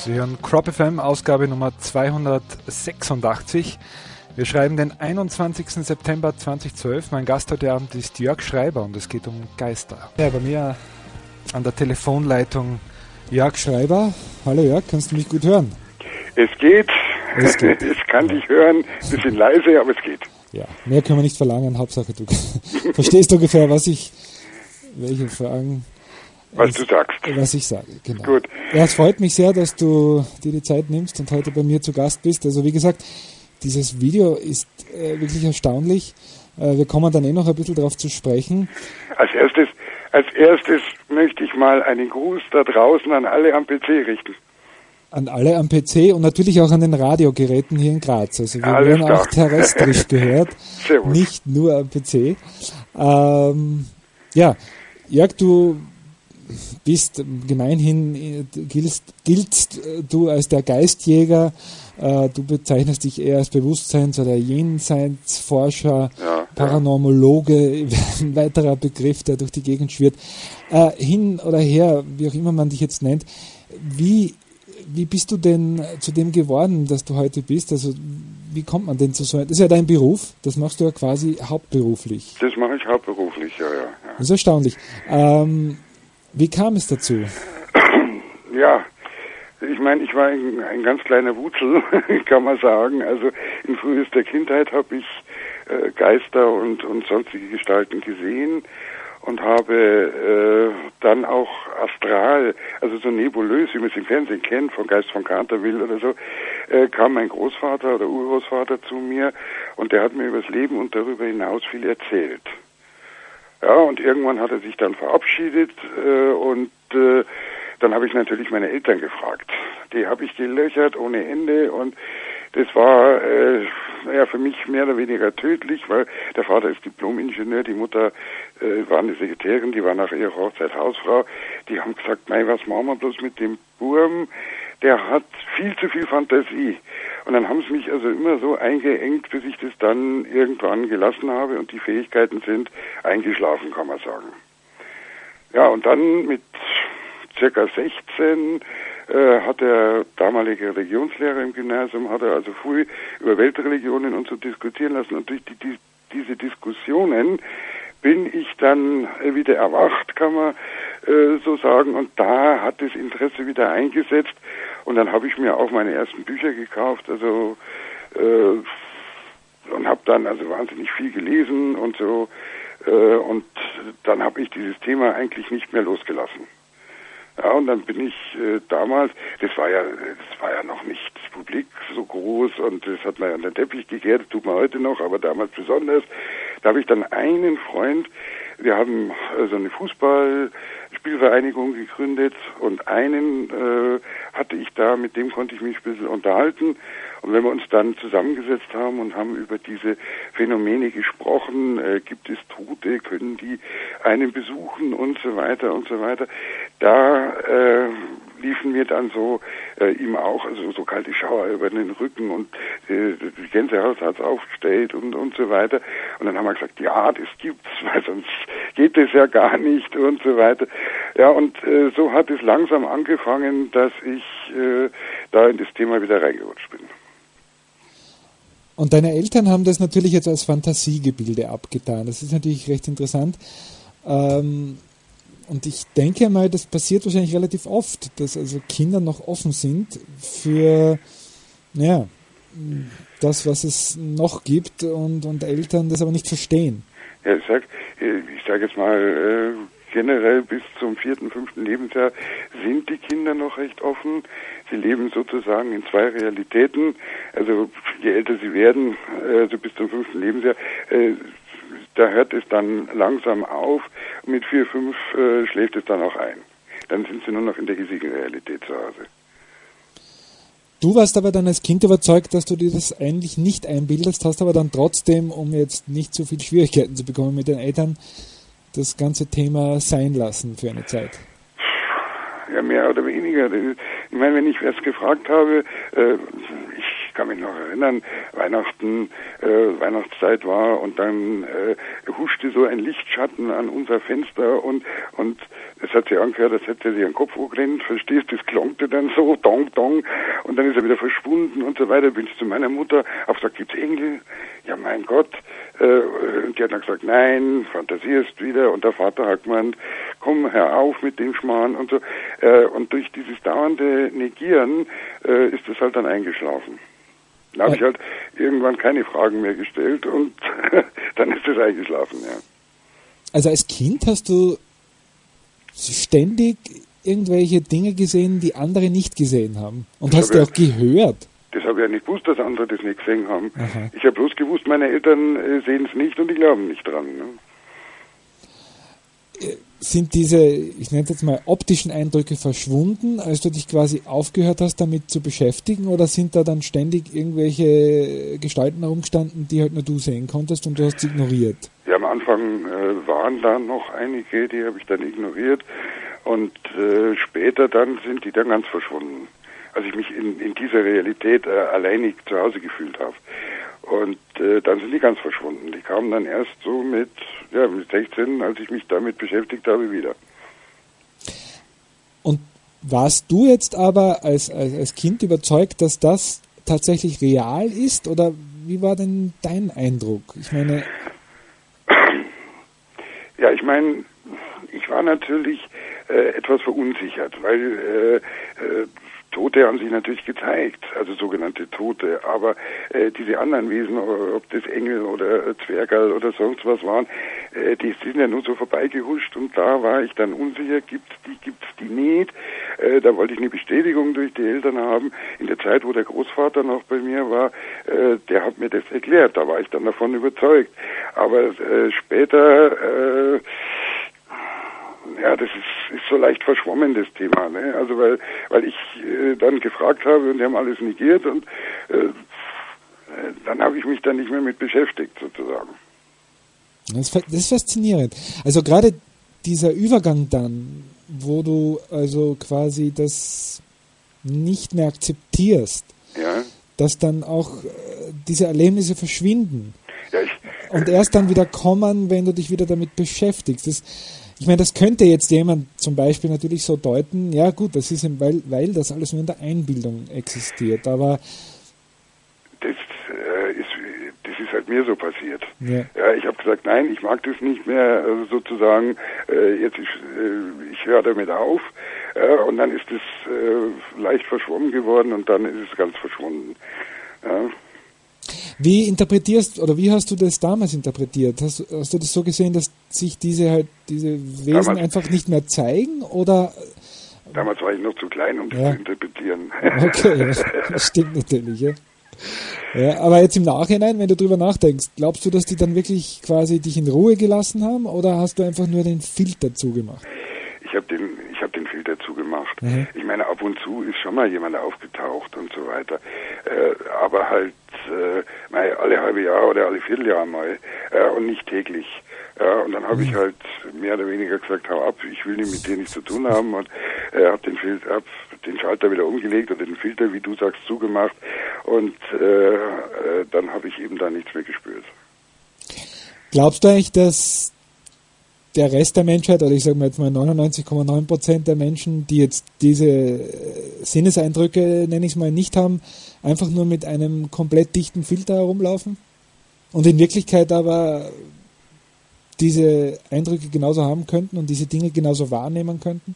Sie hören Crop FM, Ausgabe Nummer 286. Wir schreiben den 21. September 2012. Mein Gast heute Abend ist Jörg Schreiber und es geht um Geister. Ja, bei mir an der Telefonleitung Jörg Schreiber. Hallo Jörg, kannst du mich gut hören? Es geht. Es geht. Ich kann dich hören, ein bisschen leise, aber es geht. Ja, mehr können wir nicht verlangen. Hauptsache du verstehst ungefähr, welche Fragen... Was du sagst. Was ich sage, genau. Gut. Ja, es freut mich sehr, dass du dir die Zeit nimmst und heute bei mir zu Gast bist. Also wie gesagt, dieses Video ist wirklich erstaunlich. Wir kommen dann noch ein bisschen darauf zu sprechen. Als erstes möchte ich mal einen Gruß da draußen an alle am PC richten. An alle am PC und natürlich auch an den Radiogeräten hier in Graz. Also wir Alles werden klar. auch terrestrisch gehört, Servus. nicht nur am PC. Ja, Jörg, du bist gemeinhin, giltst du als der Geistjäger, du bezeichnest dich eher als Bewusstseins- oder Jenseitsforscher, Ja, Paranormologe, ein weiterer Begriff, der durch die Gegend schwirrt. Hin oder her, wie auch immer man dich jetzt nennt, wie bist du denn zu dem geworden, dass du heute bist? Also wie kommt man denn zu so einem? Das ist ja dein Beruf, das machst du ja quasi hauptberuflich. Das mache ich hauptberuflich, ja. Das ist erstaunlich. Wie kam es dazu? Ja, ich meine, ich war ein ganz kleiner Wutzel, kann man sagen. Also in frühester Kindheit habe ich Geister und sonstige Gestalten gesehen und habe dann auch astral, also so nebulös, wie man es im Fernsehen kennt, von Geist von Canterville oder so, kam mein Großvater oder Urgroßvater zu mir und der hat mir über das Leben und darüber hinaus viel erzählt. Ja, und irgendwann hat er sich dann verabschiedet und dann habe ich natürlich meine Eltern gefragt. Die habe ich gelöchert ohne Ende und das war für mich mehr oder weniger tödlich, weil der Vater ist Diplom-Ingenieur, die Mutter war eine Sekretärin, die war nach ihrer Hochzeit Hausfrau. Die haben gesagt, mei, was machen wir bloß mit dem Burm? Der hat viel zu viel Fantasie. Und dann haben sie mich also immer so eingeengt, bis ich das dann irgendwann gelassen habe und die Fähigkeiten sind eingeschlafen, kann man sagen. Ja, und dann mit circa 16 hat der damalige Religionslehrer im Gymnasium, hat er also früh über Weltreligionen und so diskutieren lassen. Und durch diese Diskussionen bin ich dann wieder erwacht, kann man so sagen. Und da hat das Interesse wieder eingesetzt. Und dann habe ich mir auch meine ersten Bücher gekauft, also und habe dann also wahnsinnig viel gelesen und so. Und dann habe ich dieses Thema eigentlich nicht mehr losgelassen. Ja, und dann bin ich damals, das war ja noch nicht publik so groß und das hat man ja an den Teppich gekehrt, das tut man heute noch, aber damals besonders. Da habe ich dann einen Freund, wir haben so eine Fußballspielvereinigung gegründet und einen hatte ich da, mit dem konnte ich mich ein bisschen unterhalten. Und wenn wir uns dann zusammengesetzt haben und haben über diese Phänomene gesprochen, gibt es Tote, können die einen besuchen und so weiter, da liefen mir dann so ihm auch so kalte Schauer über den Rücken und die Gänsehaut hat's aufgestellt und so weiter. Und dann haben wir gesagt, ja, das gibt's, weil sonst geht das ja gar nicht und so weiter. Ja, und so hat es langsam angefangen, dass ich da in das Thema wieder reingerutscht bin. Und deine Eltern haben das natürlich jetzt als Fantasiegebilde abgetan. Das ist natürlich recht interessant. Und ich denke mal, das passiert wahrscheinlich relativ oft, dass also Kinder noch offen sind für das, was es noch gibt und Eltern das aber nicht verstehen. Ja, ich sag jetzt mal, generell bis zum 4., 5. Lebensjahr sind die Kinder noch recht offen. Sie leben sozusagen in zwei Realitäten. Also je älter sie werden, also bis zum 5. Lebensjahr, da hört es dann langsam auf. Mit 4, 5 schläft es dann auch ein. Dann sind sie nur noch in der hiesigen Realität zu Hause. Du warst aber dann als Kind überzeugt, dass du dir das eigentlich nicht einbildest, hast aber dann trotzdem, um jetzt nicht so viel Schwierigkeiten zu bekommen mit den Eltern, das ganze Thema sein lassen für eine Zeit. Ja, mehr oder weniger. Ich meine, wenn ich erst gefragt habe, ich kann mich noch erinnern, Weihnachtszeit war und dann huschte so ein Lichtschatten an unser Fenster und es hat sich angehört, als hätte er sich einen Kopf angerennt, verstehst, das klangte dann so, dong, dong, und dann ist er wieder verschwunden und so weiter. Bin ich zu meiner Mutter, hab gesagt, gibt's Engel? Ja, mein Gott. Und die hat dann gesagt, nein, fantasierst wieder. Und der Vater hat gemeint, komm, hör auf mit dem Schmarrn und so. Und durch dieses dauernde Negieren ist es halt dann eingeschlafen. Dann habe ich halt irgendwann keine Fragen mehr gestellt und dann ist es eingeschlafen, ja. Also als Kind hast du ständig irgendwelche Dinge gesehen, die andere nicht gesehen haben. Und hast du auch gehört? Das habe ich ja nicht gewusst, dass andere das nicht gesehen haben. Aha. Ich habe bloß gewusst, meine Eltern sehen es nicht und die glauben nicht dran. Ne? Sind diese, ich nenne es jetzt mal, optischen Eindrücke verschwunden, als du dich quasi aufgehört hast, damit zu beschäftigen? Oder sind da dann ständig irgendwelche Gestalten herumgestanden, die halt nur du sehen konntest und du hast sie ignoriert? Ja, am Anfang waren da noch einige, die habe ich dann ignoriert. Und später dann sind die dann ganz verschwunden. Als ich mich in dieser Realität alleinig zu Hause gefühlt habe. Und dann sind die ganz verschwunden. Die kamen dann erst so mit 16, als ich mich damit beschäftigt habe, wieder. Und warst du jetzt aber als Kind überzeugt, dass das tatsächlich real ist? Oder wie war denn dein Eindruck? Ich meine... Ja, ich meine, ich war natürlich etwas verunsichert, weil Tote haben sich natürlich gezeigt, also sogenannte Tote, aber diese anderen Wesen, ob das Engel oder Zwergerl oder sonst was waren, die sind ja nur so vorbeigehuscht und da war ich dann unsicher, gibt's die nicht, da wollte ich eine Bestätigung durch die Eltern haben. In der Zeit, wo der Großvater noch bei mir war, der hat mir das erklärt, da war ich dann davon überzeugt, aber später ja, das ist so leicht verschwommen, das Thema, ne? Also weil ich dann gefragt habe und die haben alles negiert und dann habe ich mich dann nicht mehr mit beschäftigt, sozusagen. Das ist faszinierend. Also gerade dieser Übergang dann, wo du also quasi das nicht mehr akzeptierst, ja, dass dann auch diese Erlebnisse verschwinden, ja, und erst dann wieder kommen, wenn du dich wieder damit beschäftigst. Ich meine, das könnte jetzt jemand zum Beispiel natürlich so deuten, ja gut, das ist eben, weil das alles nur in der Einbildung existiert, aber das ist halt mir so passiert. Ja, ich habe gesagt, nein, ich mag das nicht mehr, also sozusagen, ich höre damit auf, und dann ist es leicht verschwommen geworden und dann ist es ganz verschwunden. Ja. Wie interpretierst oder wie hast du das damals interpretiert? Hast du das so gesehen, dass sich diese Wesen damals einfach nicht mehr zeigen, oder? Damals war ich noch zu klein, um das zu interpretieren. Okay, das stimmt natürlich. Ja. Ja, aber jetzt im Nachhinein, wenn du drüber nachdenkst, glaubst du, dass die dann wirklich quasi dich in Ruhe gelassen haben, oder hast du einfach nur den Filter zugemacht? Ich habe den Filter zugemacht. Mhm. Ich meine, ab und zu ist schon mal jemand aufgetaucht und so weiter. Aber halt alle halbe Jahr oder alle Vierteljahr mal und nicht täglich. Und dann habe ich halt mehr oder weniger gesagt, hau ab, ich will mit denen nichts zu tun haben und habe den Schalter wieder umgelegt oder den Filter, wie du sagst, zugemacht und dann habe ich eben da nichts mehr gespürt. Glaubst du eigentlich, dass der Rest der Menschheit, oder ich sage mal jetzt mal 99,9% der Menschen, die jetzt diese Sinneseindrücke, nenne ich es mal, nicht haben, einfach nur mit einem komplett dichten Filter herumlaufen und in Wirklichkeit aber diese Eindrücke genauso haben könnten und diese Dinge genauso wahrnehmen könnten?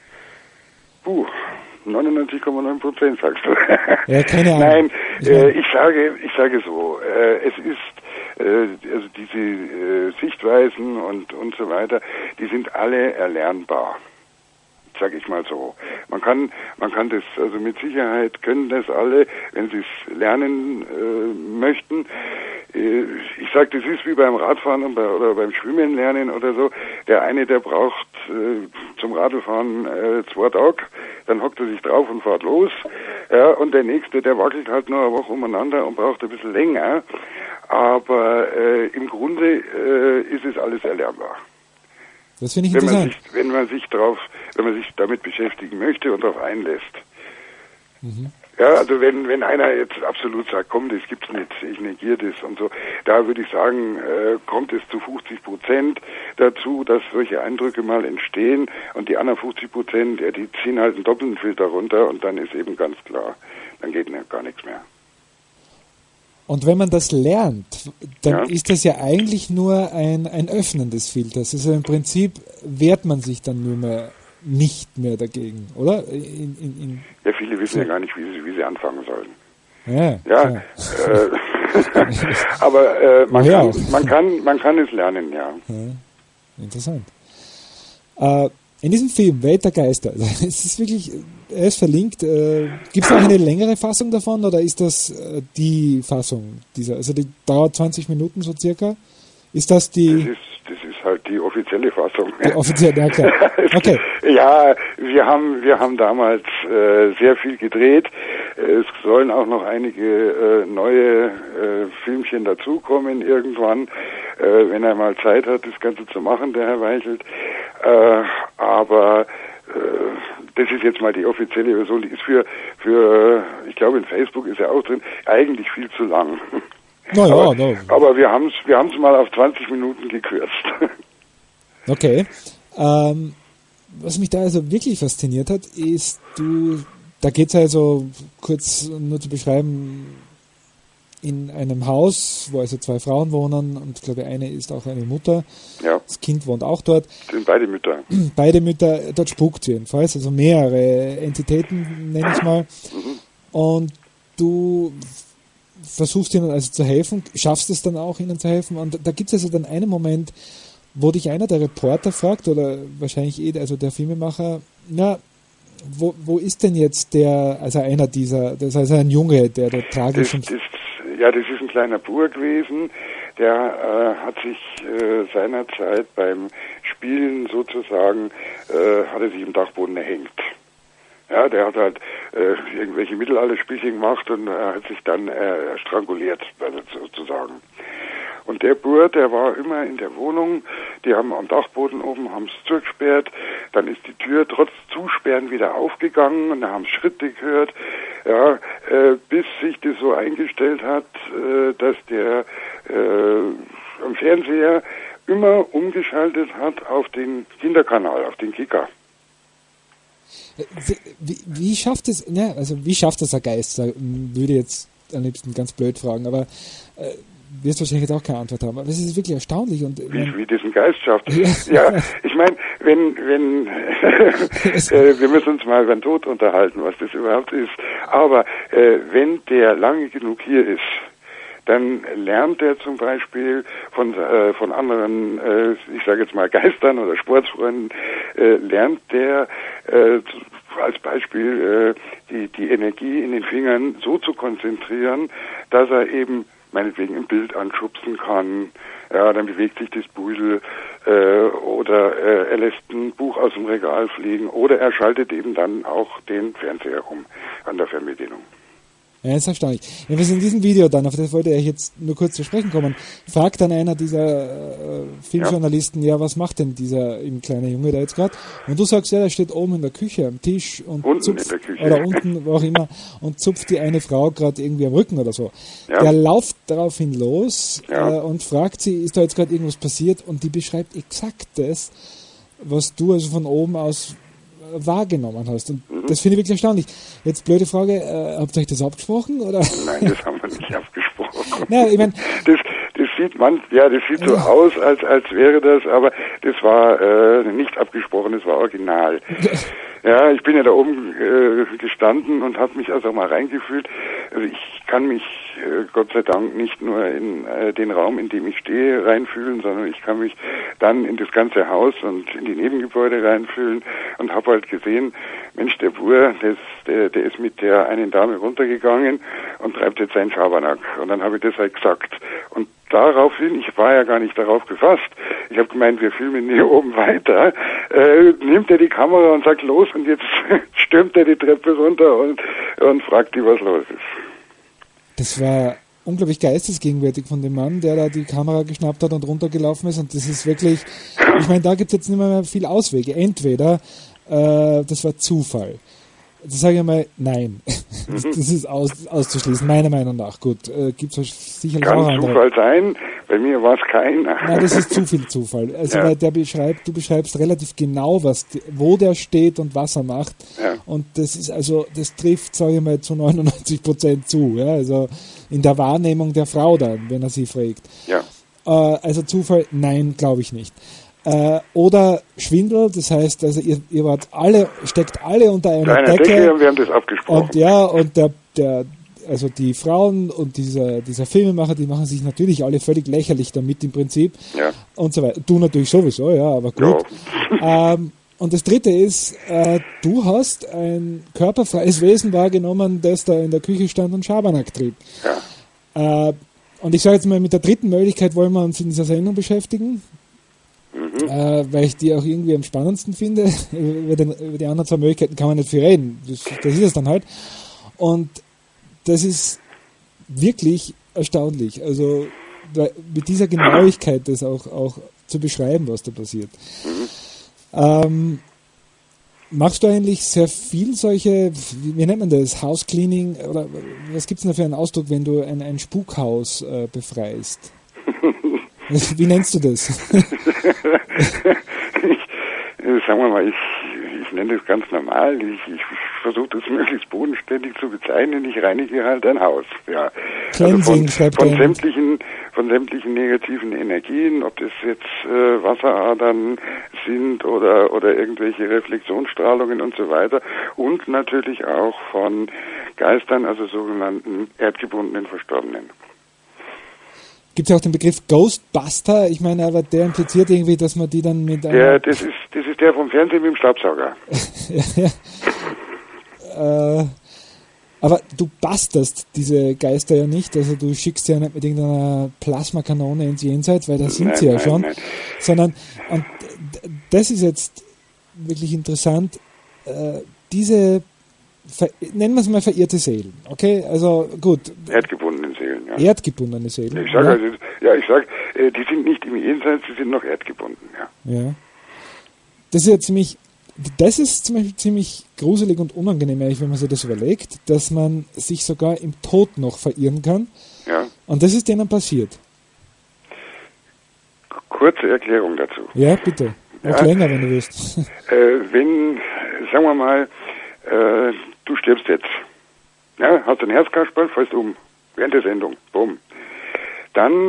99,9% sagst du. Ja, keine Ahnung. Nein, ich sage so, es ist also diese Sichtweisen und so weiter, die sind alle erlernbar, sage ich mal so. Man kann das, also mit Sicherheit können das alle, wenn sie es lernen möchten. Ich sage, das ist wie beim Radfahren oder beim Schwimmen lernen oder so. Der eine, der braucht zum Radlfahren 2 Tage, dann hockt er sich drauf und fährt los. Ja, und der nächste, der wackelt halt nur eine Woche umeinander und braucht ein bisschen länger. Aber im Grunde ist es alles erlernbar. Das finde ich interessant. Wenn man sich damit beschäftigen möchte und darauf einlässt. Mhm. Ja, also wenn einer jetzt absolut sagt, komm, das gibt's nicht, ich negiere das und so, da würde ich sagen, kommt es zu 50% dazu, dass solche Eindrücke mal entstehen und die anderen 50%, ja, die ziehen halt einen doppelten Filter runter und dann ist eben ganz klar, dann geht gar nichts mehr. Und wenn man das lernt, dann ist das ja eigentlich nur ein Öffnen des Filters. Also im Prinzip wehrt man sich dann nur mehr nicht mehr dagegen, oder? Ja, viele wissen ja gar nicht, wie sie anfangen sollen. Ja. Aber man kann es lernen, ja. Interessant. In diesem Film, Welt der Geister, es ist wirklich, er ist verlinkt. Gibt es noch eine längere Fassung davon oder ist das die Fassung dieser? Also die dauert 20 Minuten so circa. Ist das die? Das ist halt die offizielle Fassung. Die offizielle, ja klar. Okay. Ja, wir haben damals sehr viel gedreht. Es sollen auch noch einige neue Filmchen dazukommen irgendwann, wenn er mal Zeit hat, das Ganze zu machen, der Herr Weichelt. Aber das ist jetzt mal die offizielle Version. Die ist für ich glaube in Facebook ist er auch drin, eigentlich viel zu lang. Aber wir haben es mal auf 20 Minuten gekürzt. Okay. Was mich da also wirklich fasziniert hat, ist, da geht es also, kurz nur zu beschreiben, in einem Haus, wo also 2 Frauen wohnen und ich glaube, eine ist auch eine Mutter. Ja. Das Kind wohnt auch dort. Das sind beide Mütter. Beide Mütter, dort spukt jedenfalls, also mehrere Entitäten, nenne ich mal. Und du versuchst ihnen also zu helfen, schaffst es dann auch, ihnen zu helfen. Und da gibt es also dann einen Moment, wo dich einer der Reporter fragt, oder wahrscheinlich also der Filmemacher, wo ist denn jetzt einer dieser, das ist also ein Junge, der tragisch... Das ist ein kleiner Bur gewesen, der hat sich seinerzeit beim Spielen sozusagen, hat er sich im Dachboden erhängt. Ja, der hat halt irgendwelche Mittelalterspielchen gemacht und hat sich dann stranguliert, also sozusagen. Und der Bur, der war immer in der Wohnung, die haben am Dachboden oben, haben es zugesperrt, dann ist die Tür trotz Zusperren wieder aufgegangen und da haben Schritte gehört, bis sich das so eingestellt hat, dass der am Fernseher immer umgeschaltet hat auf den Kinderkanal, auf den Kicker. Wie schafft es, wie schafft das ein Geist? Würde jetzt am liebsten ganz blöd fragen, aber wirst wahrscheinlich jetzt auch keine Antwort haben. Aber es ist wirklich erstaunlich. Und wie diesen Geist schafft. Ja, ich meine, wenn wir müssen uns mal über den Tod unterhalten, was das überhaupt ist. Aber wenn der lange genug hier ist, dann lernt er zum Beispiel von anderen, ich sage jetzt mal Geistern oder Sportsfreunden, lernt der als Beispiel die Energie in den Fingern so zu konzentrieren, dass er eben meinetwegen ein Bild anschubsen kann, ja, dann bewegt sich das Busel oder er lässt ein Buch aus dem Regal fliegen oder er schaltet eben dann auch den Fernseher um an der Fernbedienung. Ja, das ist erstaunlich. Ja, was in diesem Video dann, auf das wollte ich jetzt nur kurz zu sprechen kommen, fragt dann einer dieser Filmjournalisten, was macht denn dieser eben kleine Junge da jetzt gerade? Und du sagst, der steht oben in der Küche am Tisch und zupft, oder unten, wo auch immer, und zupft die eine Frau gerade irgendwie am Rücken oder so. Ja. Der lauft daraufhin los und fragt sie, ist da jetzt gerade irgendwas passiert? Und die beschreibt exakt das, was du also von oben aus wahrgenommen hast. Und das finde ich wirklich erstaunlich. Jetzt blöde Frage, habt ihr euch das abgesprochen? Oder? Nein, das haben wir nicht abgesprochen. Ja, ich mein, das sieht so aus, als wäre das, aber das war nicht abgesprochen, das war original. Ja, ich bin ja da oben gestanden und habe mich also mal reingefühlt. Also ich kann mich Gott sei Dank nicht nur in den Raum, in dem ich stehe, reinfühlen, sondern ich kann mich dann in das ganze Haus und in die Nebengebäude reinfühlen und habe halt gesehen, Mensch, der Bur, der ist mit der einen Dame runtergegangen und treibt jetzt seinen Schabernack. Und dann habe ich das halt gesagt. Und daraufhin, ich war ja gar nicht darauf gefasst, ich habe gemeint, wir filmen hier oben weiter, nimmt er die Kamera und sagt los und jetzt stürmt er die Treppe runter und fragt die, was los ist. Das war unglaublich geistesgegenwärtig von dem Mann, der da die Kamera geschnappt hat und runtergelaufen ist, und das ist wirklich, ich meine, da gibt es jetzt nicht mehr viel Auswege. Entweder das war Zufall. Da sage ich mal, nein. Das ist auszuschließen, meiner Meinung nach. Gut, gibt es sicherlich auch andere. Kann Zufall sein, bei mir war es kein. Nein, das ist zu viel Zufall. Also weil du beschreibst relativ genau, wo der steht und was er macht. Ja. Und das trifft, sage ich mal, zu 99% zu. Ja? Also in der Wahrnehmung der Frau dann, wenn er sie fragt. Ja. Also Zufall, nein, glaube ich nicht. Oder Schwindel, das heißt, also ihr steckt alle unter einer Decke und wir haben das abgesprochen. Und also die Frauen und dieser Filmemacher, die machen sich natürlich alle völlig lächerlich damit im Prinzip. Ja. Und so weiter. Du natürlich sowieso, ja, aber gut. Ja. Und das Dritte ist, du hast ein körperfreies Wesen wahrgenommen, das da in der Küche stand und Schabernack trieb. Ja. Und ich sage jetzt mal, mit der dritten Möglichkeit wollen wir uns in dieser Sendung beschäftigen. Weil ich die auch irgendwie am spannendsten finde. Über die anderen zwei Möglichkeiten kann man nicht viel reden. Das ist es dann halt. Und das ist wirklich erstaunlich. Also mit dieser Genauigkeit das auch zu beschreiben, was da passiert. Machst du eigentlich sehr viel solche, wie nennt man das, House Cleaning, oder was gibt es denn da für einen Ausdruck, wenn du ein Spukhaus befreist? Wie nennst du das? Sagen wir mal, ich nenne das ganz normal. Ich versuche das möglichst bodenständig zu bezeichnen. Ich reinige halt ein Haus. Ja. Cleansing, also von sämtlichen negativen Energien, ob das jetzt Wasseradern sind oder irgendwelche Reflexionsstrahlungen und so weiter. Und natürlich auch von Geistern, also sogenannten erdgebundenen Verstorbenen. Gibt es ja auch den Begriff Ghostbuster, ich meine, aber der impliziert irgendwie, dass man die dann mit einem... Ja, das ist der vom Fernsehen mit dem Staubsauger. Aber du basterst diese Geister ja nicht, also du schickst sie ja nicht mit irgendeiner Plasmakanone ins Jenseits, weil da sind sie ja schon, sondern, und das ist jetzt wirklich interessant, diese, nennen wir es mal verirrte Seelen, okay, also gut. Erdgebundene Seelen, ja. Erdgebundene Seelen. Ich sage, die sind nicht im Jenseits, sie sind noch erdgebunden, ja. Ja. Das ist zum Beispiel ziemlich gruselig und unangenehm, wenn man sich das überlegt, dass man sich sogar im Tod noch verirren kann. Ja. Und das ist denen passiert. Kurze Erklärung dazu. Ja, bitte. Auch länger, wenn du willst. Wenn, sagen wir mal, du stirbst jetzt. Ja, hast einen Herzkasperl, fällst um. Während der Sendung. Bumm. Dann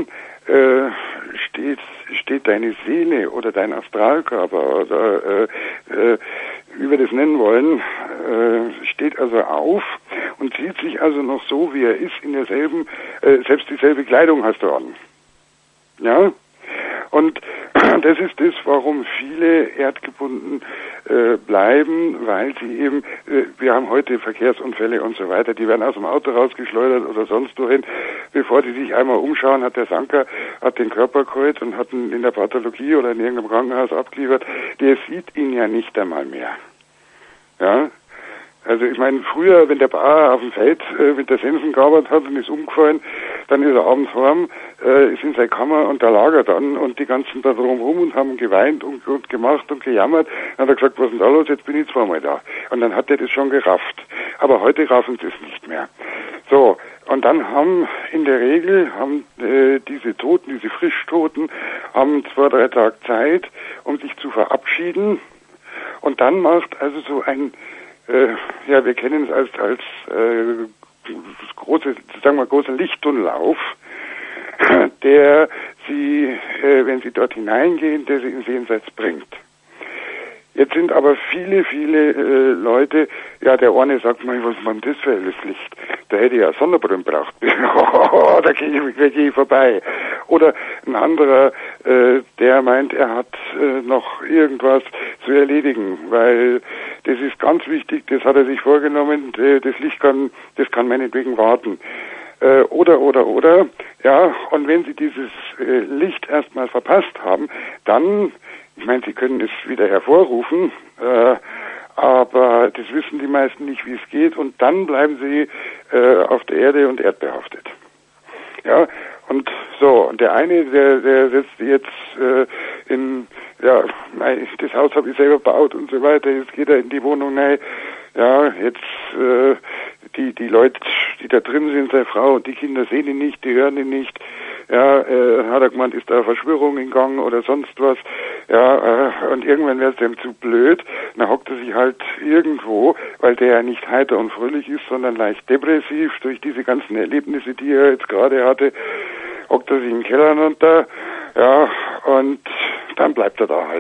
steht deine Seele oder dein Astralkörper oder wie wir das nennen wollen, steht also auf und sieht sich also noch so, wie er ist, in derselben, selbst dieselbe Kleidung hast du an. Ja? Und das ist das, warum viele erdgebunden bleiben, weil sie eben, wir haben heute Verkehrsunfälle und so weiter, die werden aus dem Auto rausgeschleudert oder sonst wohin. Bevor die sich einmal umschauen, hat der Sanker den Körper geholt und hat ihn in der Pathologie oder in irgendeinem Krankenhaus abgeliefert. Der sieht ihn ja nicht einmal mehr. Ja? Also ich meine, früher, wenn der Bauer auf dem Feld mit der Sensen gearbeitet hat und ist umgefallen, dann ist er abends heim, ist in seine Kammer und da lag er dann und die ganzen da drumherum und haben geweint und gemacht und gejammert. Dann hat er gesagt, was ist denn da los, jetzt bin ich zweimal da. Und dann hat er das schon gerafft. Aber heute raffen sie es nicht mehr. So, und dann haben in der Regel diese Toten, diese Frischtoten, haben 2-3 Tage Zeit, um sich zu verabschieden. Und dann macht also so ein wir kennen es als großer Lichttunnellauf, der sie, wenn sie dort hineingehen, der sie ins Jenseits bringt. Jetzt sind aber viele Leute, ja, der eine sagt mal, was ist denn das für helles Licht? Da hätte ich ja Sonnenbrillen braucht. Da gehe ich vorbei. Oder ein anderer, der meint, er hat noch irgendwas zu erledigen, weil das ist ganz wichtig, das hat er sich vorgenommen, das Licht das kann meinetwegen warten. Oder, ja, und wenn Sie dieses Licht erstmal verpasst haben, dann, ich meine, Sie können es wieder hervorrufen, aber das wissen die meisten nicht, wie es geht, und dann bleiben Sie auf der Erde und erdbehaftet. Ja, und so, und der eine, der setzt jetzt das Haus habe ich selber gebaut und so weiter, jetzt geht er in die Wohnung rein, Ja, jetzt die Leute, die da drin sind, seine Frau und die Kinder sehen ihn nicht, die hören ihn nicht. Ja, hat er gemeint, ist da eine Verschwörung in Gang oder sonst was. Ja, und irgendwann wäre es dem zu blöd. Dann hockt er sich halt irgendwo, weil der ja nicht heiter und fröhlich ist, sondern leicht depressiv durch diese ganzen Erlebnisse, die er jetzt gerade hatte, hockt er sich im Keller runter. Ja, und dann bleibt er da halt.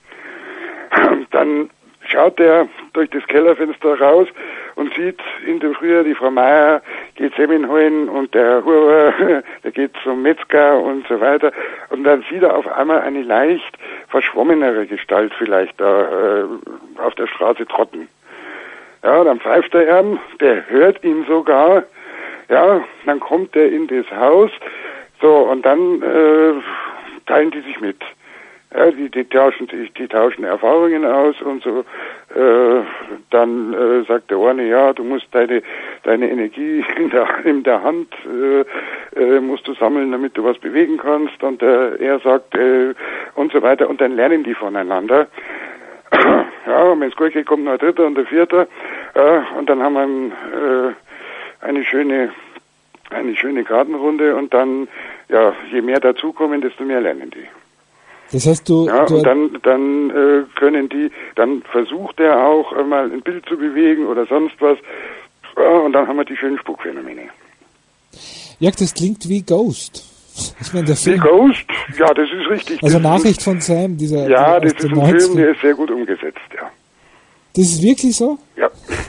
Dann schaut er durch das Kellerfenster raus und sieht in dem Frühjahr, die Frau Meier geht Semmeln holen und der Huber, der geht zum Metzger und so weiter. Und dann sieht er auf einmal eine leicht verschwommenere Gestalt vielleicht da auf der Straße trotten. Ja, dann pfeift er ihm, der hört ihn sogar. Ja, dann kommt er in das Haus. So, und dann teilen die sich mit. Ja, die tauschen Erfahrungen aus und so. Dann sagt der eine, ja, du musst deine Energie in der Hand musst du sammeln, damit du was bewegen kannst. Und er sagt und so weiter. Und dann lernen die voneinander. Ja, und wenn es gut geht, kommt noch ein dritter und ein vierter. Und dann haben wir eine schöne Gartenrunde. Und dann, ja, je mehr dazukommen, desto mehr lernen die. Das heißt, und dann können die, dann versucht er auch mal ein Bild zu bewegen oder sonst was. Und dann haben wir die schönen Spukphänomene. Ja, das klingt wie Ghost. Ich meine, der Film. Wie Ghost? Ja, das ist richtig. Also Nachricht von Sam, dieser. Ja, das ist ein Film, der ist sehr gut umgesetzt, ja. Das ist wirklich so? Ja.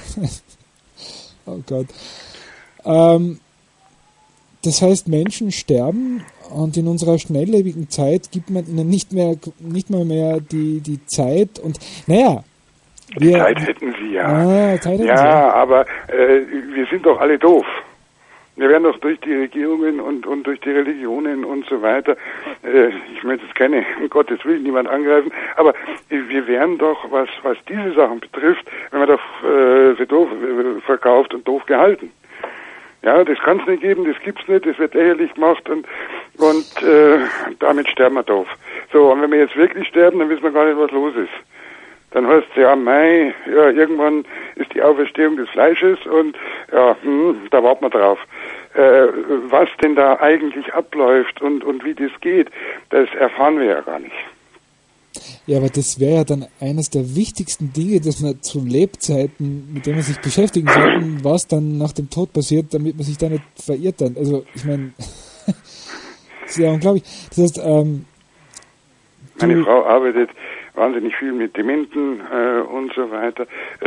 Oh Gott. Das heißt, Menschen sterben und in unserer schnelllebigen Zeit gibt man ihnen nicht mal mehr die Zeit und naja. Die Zeit hätten sie ja. Zeit hätten sie. Aber wir sind doch alle doof. Wir werden doch durch die Regierungen und durch die Religionen und so weiter, ich möchte jetzt keine, um Gottes Willen, niemand angreifen, aber wir wären doch, was diese Sachen betrifft, wenn man doch für doof verkauft und doof gehalten. Ja, das kann es nicht geben, das gibt's nicht, das wird lächerlich gemacht und damit sterben wir doof. So, und wenn wir jetzt wirklich sterben, dann wissen wir gar nicht, was los ist. Dann heißt es ja, irgendwann ist die Auferstehung des Fleisches und ja, da warten wir drauf. Was denn da eigentlich abläuft und wie das geht, das erfahren wir ja gar nicht. Ja, aber das wäre ja dann eines der wichtigsten Dinge, dass man zu Lebzeiten, mit dem man sich beschäftigen sollte, was dann nach dem Tod passiert, damit man sich da nicht verirrt dann. Also, ich meine, das ist ja unglaublich. Das heißt, meine Frau arbeitet wahnsinnig viel mit Dementen und so weiter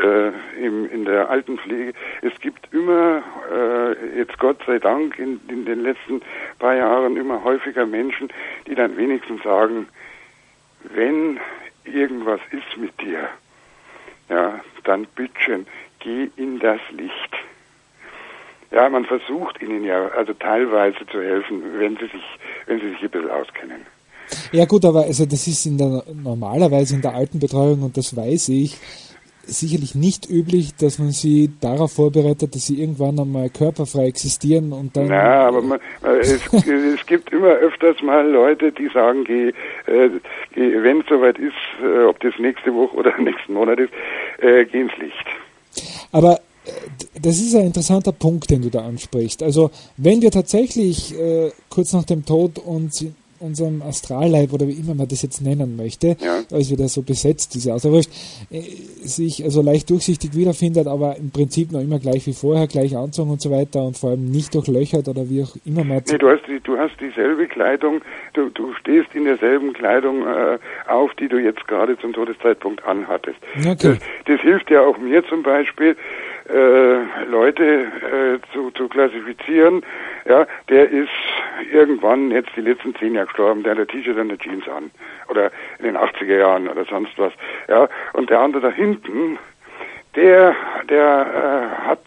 in der Altenpflege. Es gibt immer, jetzt Gott sei Dank, in den letzten paar Jahren immer häufiger Menschen, die dann wenigstens sagen, wenn irgendwas ist mit dir, ja, dann bittchen, geh in das Licht. Ja, man versucht ihnen ja also teilweise zu helfen, wenn sie sich ein bisschen auskennen. Ja gut, aber also das ist normalerweise in der Altenbetreuung, und das weiß ich, sicherlich nicht üblich, dass man sie darauf vorbereitet, dass sie irgendwann einmal körperfrei existieren und dann... Ja, aber es gibt immer öfters mal Leute, die sagen, geh, wenn es soweit ist, ob das nächste Woche oder nächsten Monat ist, geh ins Licht. Aber das ist ein interessanter Punkt, den du da ansprichst. Also wenn wir tatsächlich kurz nach dem Tod uns unserem Astralleib oder wie immer man das jetzt nennen möchte, als wieder so besetzt, diese Außerwurst, sich also leicht durchsichtig wiederfindet, aber im Prinzip noch immer gleich wie vorher, gleich Anzug und so weiter und vor allem nicht durchlöchert oder wie auch immer man... Nee, du hast dieselbe Kleidung, du stehst in derselben Kleidung auf, die du jetzt gerade zum Todeszeitpunkt anhattest. Okay. Das hilft ja auch mir zum Beispiel, Leute zu klassifizieren. Ja, der ist irgendwann jetzt die letzten 10 Jahre gestorben, der hat ein T-Shirt und eine Jeans an. Oder in den 80er Jahren oder sonst was. Ja, und der andere da hinten, der hat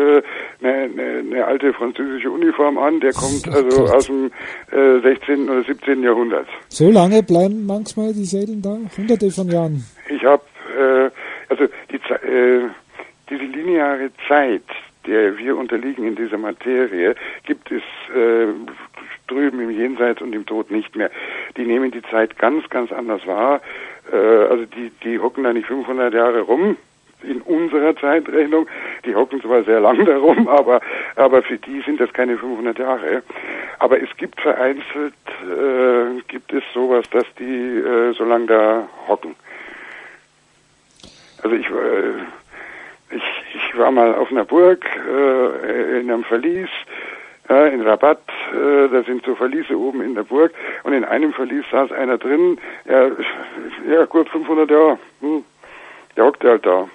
eine alte französische Uniform an, der kommt also aus dem 16. oder 17. Jahrhundert. So lange bleiben manchmal die Seelen da? Hunderte von Jahren? Ich habe, diese lineare Zeit, der wir unterliegen in dieser Materie, gibt es drüben im Jenseits und im Tod nicht mehr. Die nehmen die Zeit ganz, ganz anders wahr. Also die hocken da nicht 500 Jahre rum, in unserer Zeitrechnung, die hocken zwar sehr lang darum, aber für die sind das keine 500 Jahre. Aber es gibt vereinzelt, gibt es sowas, dass die so lange da hocken. Also ich war mal auf einer Burg, in einem Verlies, in Rabat, da sind so Verliese oben in der Burg und in einem Verlies saß einer drin, ja gut 500 Jahre, der hockt halt da.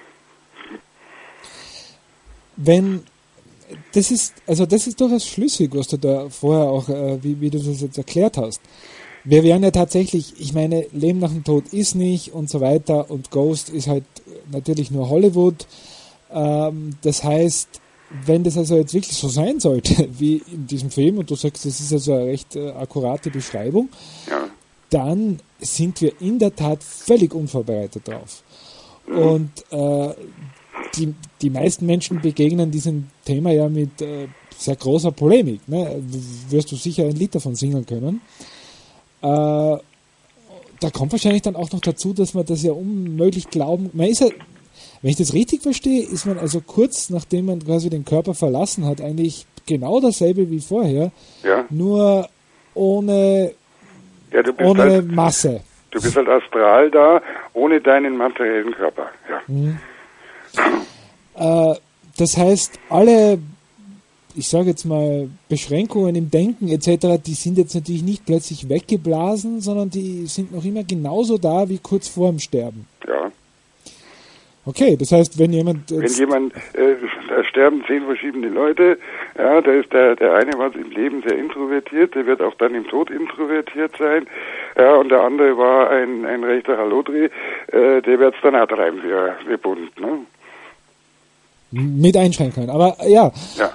Das ist durchaus schlüssig, was du da vorher auch, wie du das jetzt erklärt hast. Wir wären ja tatsächlich, ich meine, Leben nach dem Tod ist nicht und so weiter und Ghost ist halt natürlich nur Hollywood. Das heißt, wenn das also jetzt wirklich so sein sollte, wie in diesem Film, und du sagst, das ist also eine recht akkurate Beschreibung, ja, dann sind wir in der Tat völlig unvorbereitet drauf. Und die meisten Menschen begegnen diesem Thema ja mit sehr großer Polemik. Ne? Wirst du sicher ein Lied davon singen können. Da kommt wahrscheinlich dann auch noch dazu, dass man das ja unmöglich glauben. Man ist ja, wenn ich das richtig verstehe, ist man also kurz nachdem man quasi den Körper verlassen hat, eigentlich genau dasselbe wie vorher, ja, nur ohne halt, Masse. Du bist halt astral da, ohne deinen materiellen Körper. Ja. Das heißt, alle, ich sage jetzt mal, Beschränkungen im Denken etc., die sind jetzt natürlich nicht plötzlich weggeblasen, sondern die sind noch immer genauso da wie kurz vor dem Sterben. Ja. Okay, das heißt, wenn jemand... da sterben 10 verschiedene Leute, ja, da ist der eine war im Leben sehr introvertiert, der wird auch dann im Tod introvertiert sein, ja, und der andere war ein rechter Hallodri, der wird es dann auch treiben wie bunt, ne? Mit Einschränkungen, aber ja.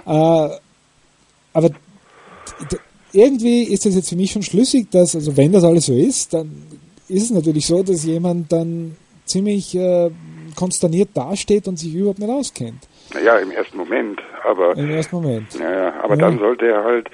Aber irgendwie ist das jetzt für mich schon schlüssig, dass, also wenn das alles so ist, dann ist es natürlich so, dass jemand dann ziemlich konsterniert dasteht und sich überhaupt nicht auskennt. Naja, im ersten Moment, aber... Im ersten Moment. Ja, aber dann sollte er halt,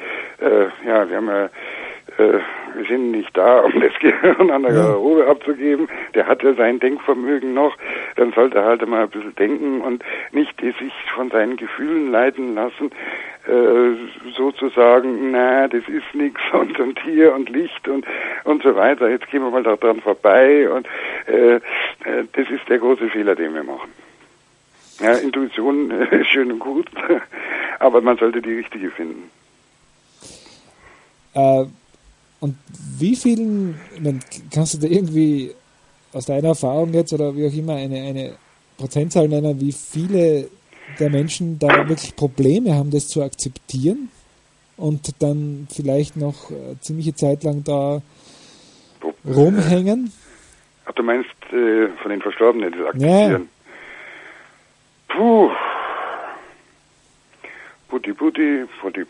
wir sind nicht da, um das Gehirn an der Garderobe abzugeben. Der hat ja sein Denkvermögen noch. Dann sollte er halt mal ein bisschen denken und nicht sich von seinen Gefühlen leiten lassen, sozusagen, das ist nichts und hier und Licht und so weiter. Jetzt gehen wir mal da dran vorbei und das ist der große Fehler, den wir machen. Ja, Intuition ist schön und gut, aber man sollte die richtige finden. Und wie vielen, kannst du da irgendwie aus deiner Erfahrung jetzt oder wie auch immer eine Prozentzahl nennen, wie viele der Menschen da wirklich Probleme haben, das zu akzeptieren und dann vielleicht noch ziemliche Zeit lang da rumhängen? Ach, du meinst von den Verstorbenen, das akzeptieren? Ja. Puh. Putti.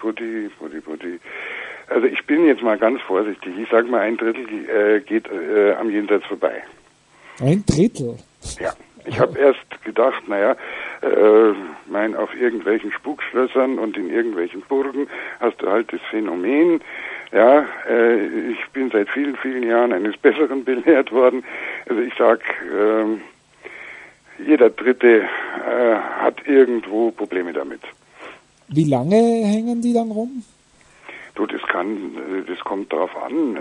Also ich bin jetzt mal ganz vorsichtig. Ich sage mal, 1/3 geht am Jenseits vorbei. 1/3? Ja. Ich habe erst gedacht, auf irgendwelchen Spukschlössern und in irgendwelchen Burgen hast du halt das Phänomen. Ja, ich bin seit vielen, vielen Jahren eines Besseren belehrt worden. Also ich sag, jeder Dritte hat irgendwo Probleme damit. Wie lange hängen die dann rum? Du, das kommt drauf an.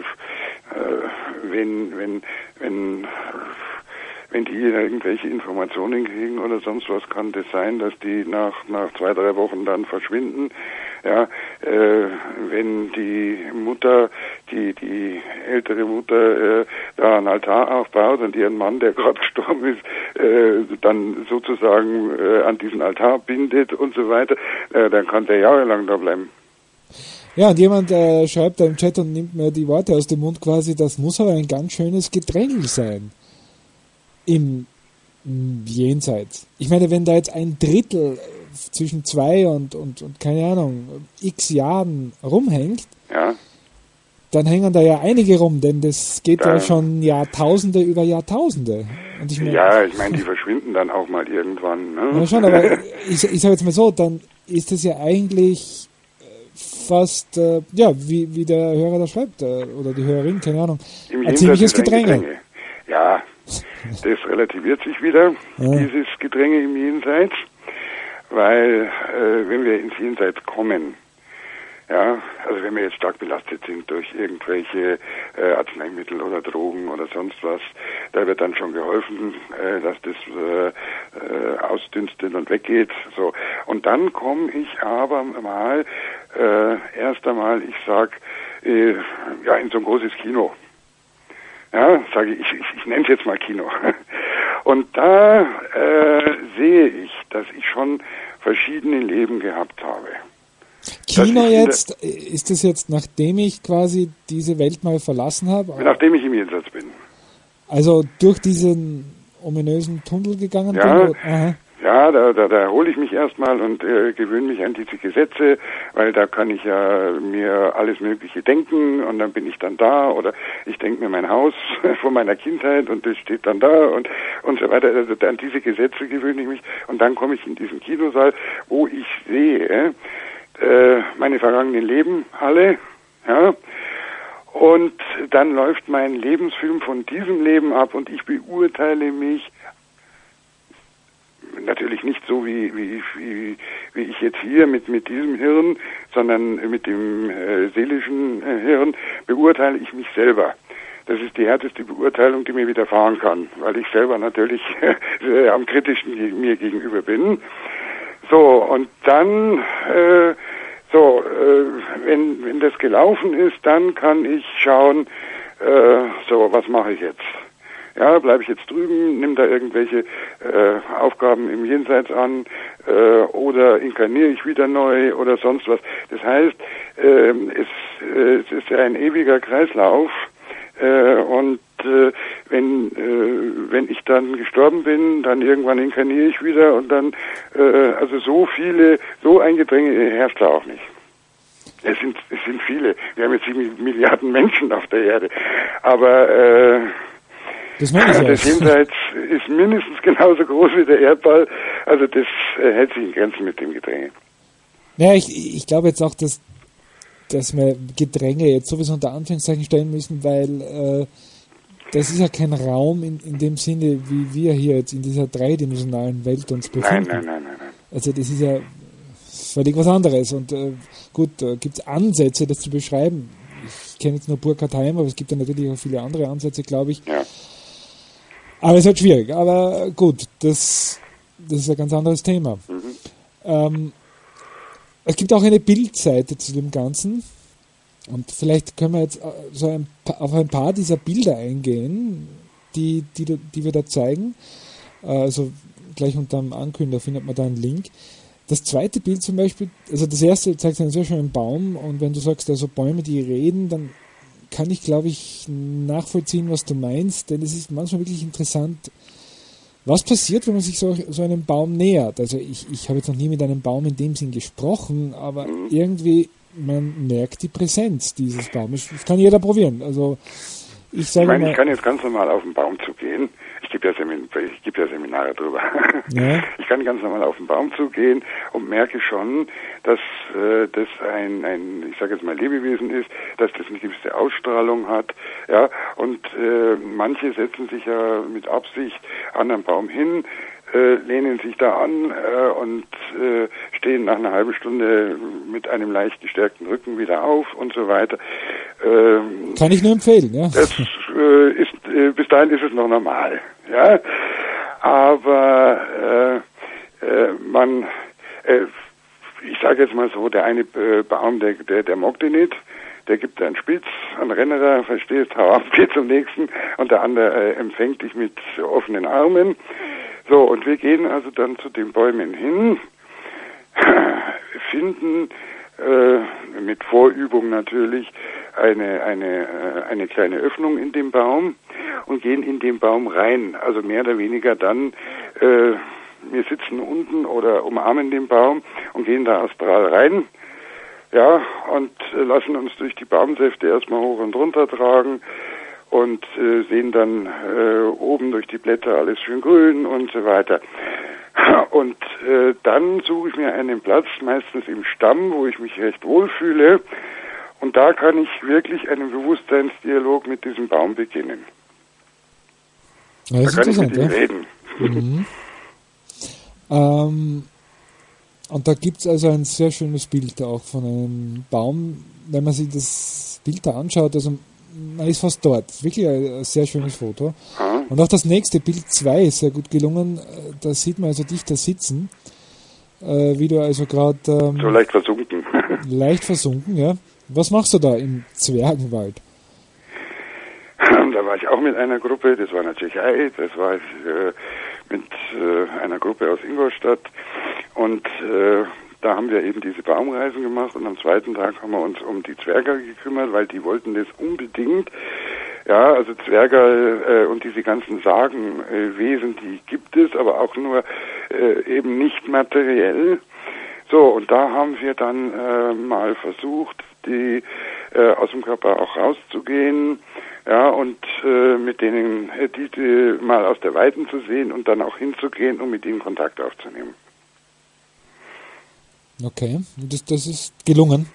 Wenn die irgendwelche Informationen kriegen oder sonst was, kann das sein, dass die nach 2-3 Wochen dann verschwinden. Ja, wenn die Mutter, die ältere Mutter, da einen Altar aufbaut und ihren Mann, der gerade gestorben ist, dann sozusagen an diesen Altar bindet und so weiter, dann kann der jahrelang da bleiben. Ja, und jemand schreibt da im Chat und nimmt mir die Worte aus dem Mund quasi, das muss aber ein ganz schönes Gedrängel sein. Im Jenseits. Ich meine, wenn da jetzt 1/3 zwischen 2 und keine Ahnung, x Jahren rumhängt, ja, dann hängen da ja einige rum, denn das geht ja schon Jahrtausende über Jahrtausende. Und ich meine, die verschwinden dann auch mal irgendwann. Ne? Ja, schon, aber ich sage jetzt mal so, dann ist das ja eigentlich fast, wie der Hörer da schreibt, oder die Hörerin, keine Ahnung, ein ziemliches Gedränge. Ja, das relativiert sich wieder, dieses Gedränge im Jenseits, weil wenn wir ins Jenseits kommen, ja, also wenn wir jetzt stark belastet sind durch irgendwelche Arzneimittel oder Drogen oder sonst was, da wird dann schon geholfen, dass das ausdünstet und weggeht. So. Und dann komme ich aber mal, erst einmal, ich sag, ja, in so ein großes Kino. Ja, sage ich nenne es jetzt mal Kino. Und da sehe ich, dass ich schon verschiedene Leben gehabt habe. Kino jetzt, ist das jetzt, nachdem ich quasi diese Welt mal verlassen habe? Nachdem ich im Jenseits bin. Also durch diesen ominösen Tunnel gegangen bin? Aha. Ja, da hole ich mich erstmal und gewöhne mich an diese Gesetze, weil da kann ich ja mir alles Mögliche denken und dann bin ich dann da oder ich denke mir mein Haus von meiner Kindheit und das steht dann da und so weiter. Also an diese Gesetze gewöhne ich mich und dann komme ich in diesen Kinosaal, wo ich sehe, meine vergangenen Leben alle, ja, und dann läuft mein Lebensfilm von diesem Leben ab und ich beurteile mich natürlich nicht so wie ich jetzt hier mit diesem Hirn, sondern mit dem seelischen Hirn beurteile ich mich selber. Das ist die härteste Beurteilung, die mir widerfahren kann, weil ich selber natürlich am kritischsten mir gegenüber bin. So, und dann, wenn das gelaufen ist, dann kann ich schauen, was mache ich jetzt? Ja, bleibe ich jetzt drüben, nimm da irgendwelche Aufgaben im Jenseits an oder inkarniere ich wieder neu oder sonst was. Das heißt, es ist ja ein ewiger Kreislauf und wenn ich dann gestorben bin, dann irgendwann inkarniere ich wieder und dann, also so ein Gedränge herrscht da auch nicht. Es sind viele. Wir haben jetzt 7 Milliarden Menschen auf der Erde. Aber das Jenseits ist mindestens genauso groß wie der Erdball. Also das hält sich in Grenzen mit dem Gedränge. Ja, ich glaube jetzt auch, dass wir Gedränge jetzt sowieso unter Anführungszeichen stellen müssen, weil das ist ja kein Raum in dem Sinne, wie wir hier jetzt in dieser dreidimensionalen Welt uns befinden. Nein. Also das ist ja völlig was anderes. Und gut, gibt es Ansätze, das zu beschreiben. Ich kenne jetzt nur Burkhard Heim, aber es gibt ja natürlich auch viele andere Ansätze, glaube ich. Ja. Aber es ist halt schwierig. Aber gut, das ist ein ganz anderes Thema. Es gibt auch eine Bildseite zu dem Ganzen. Und vielleicht können wir jetzt auf ein paar dieser Bilder eingehen, die wir da zeigen. Also gleich unter dem Ankündiger findet man da einen Link. Das zweite Bild zum Beispiel, also das erste zeigt einen sehr schönen Baum und wenn du sagst, also Bäume, die reden, dann kann ich, glaube ich, nachvollziehen, was du meinst, denn es ist manchmal wirklich interessant, was passiert, wenn man sich so einem Baum nähert. Also ich habe jetzt noch nie mit einem Baum in dem Sinn gesprochen, aber irgendwie, man merkt die Präsenz dieses Baumes. Das kann jeder probieren. Also ich kann jetzt ganz normal auf den Baum zugehen. Ich gebe ja Seminare drüber. Ja. Ich kann ganz normal auf den Baum zugehen und merke schon, dass das ein ich sage jetzt mal Lebewesen ist, dass das eine gewisse Ausstrahlung hat, ja. Und manche setzen sich ja mit Absicht an einen Baum hin, lehnen sich da an und stehen nach einer halben Stunde mit einem leicht gestärkten Rücken wieder auf und so weiter. Kann ich nur empfehlen, ja. Das bis dahin ist es noch normal, ja. Aber ich sage jetzt mal so, der eine Baum, der mag den nicht. Der gibt einen Spitz, einen Renner, verstehst, hau ab, geh zum nächsten und der andere empfängt dich mit offenen Armen. So, und wir gehen also dann zu den Bäumen hin, finden mit Vorübung natürlich eine kleine Öffnung in dem Baum und gehen in den Baum rein. Also mehr oder weniger dann, wir sitzen unten oder umarmen den Baum und gehen da astral rein. Ja, und lassen uns durch die Baumsäfte erstmal hoch und runter tragen und sehen dann oben durch die Blätter alles schön grün und so weiter. Und dann suche ich mir einen Platz, meistens im Stamm, wo ich mich recht wohlfühle. Und da kann ich wirklich einen Bewusstseinsdialog mit diesem Baum beginnen. Ja, das da kann ich mit interessant, ihm reden. Und da gibt es also ein sehr schönes Bild auch von einem Baum. Wenn man sich das Bild da anschaut, also man ist fast dort. Wirklich ein sehr schönes Foto. Und auch das nächste, Bild 2, ist sehr gut gelungen. Da sieht man also dich da sitzen, wie du also gerade... so leicht versunken. Leicht versunken, ja. Was machst du da im Zwergenwald? Da war ich auch mit einer Gruppe, das war in der Tschechei, das war ich mit einer Gruppe aus Ingolstadt und da haben wir eben diese Baumreisen gemacht und am zweiten Tag haben wir uns um die Zwerger gekümmert, weil die wollten das unbedingt. Ja, also Zwerger und diese ganzen Sagenwesen, die gibt es, aber auch nur eben nicht materiell. So, und da haben wir dann mal versucht, die aus dem Körper auch rauszugehen, ja, und mit denen die mal aus der Weiten zu sehen und dann auch hinzugehen, um mit ihnen Kontakt aufzunehmen. Okay, das ist gelungen?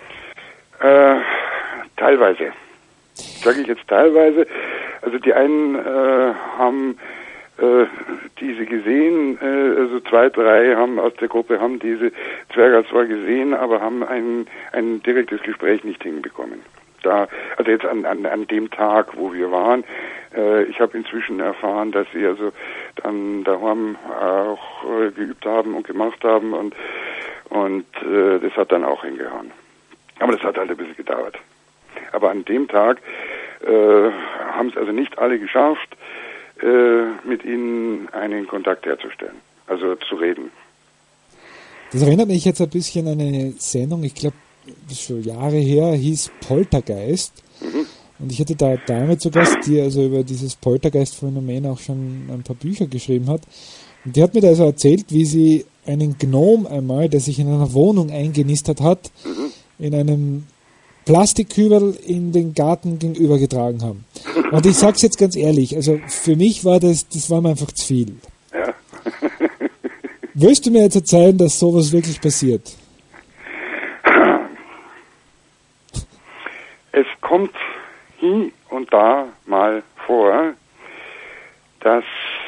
Teilweise. Sage ich jetzt teilweise. Also die einen haben diese gesehen, also 2, 3 haben aus der Gruppe haben diese Zwerge zwar gesehen, aber haben ein direktes Gespräch nicht hinbekommen. Also jetzt an dem Tag, wo wir waren, ich habe inzwischen erfahren, dass sie also dann daheim auch geübt haben und gemacht haben und das hat dann auch hingehauen. Aber das hat halt ein bisschen gedauert. Aber an dem Tag haben es also nicht alle geschafft, mit ihnen einen Kontakt herzustellen, also zu reden. Das erinnert mich jetzt ein bisschen an eine Sendung, ich glaube, schon Jahre her, hieß Poltergeist. Und ich hatte da eine Dame zu Gast, die also über dieses Poltergeist-Phänomen auch schon ein paar Bücher geschrieben hat. Und die hat mir da also erzählt, wie sie einen Gnom einmal, der sich in einer Wohnung eingenistet hat, in einem Plastikkübel in den Garten gegenübergetragen haben. Und ich sag's jetzt ganz ehrlich, also für mich war das war mir einfach zu viel. Ja. Willst du mir jetzt erzählen, dass sowas wirklich passiert? Es kommt hier und da mal vor, dass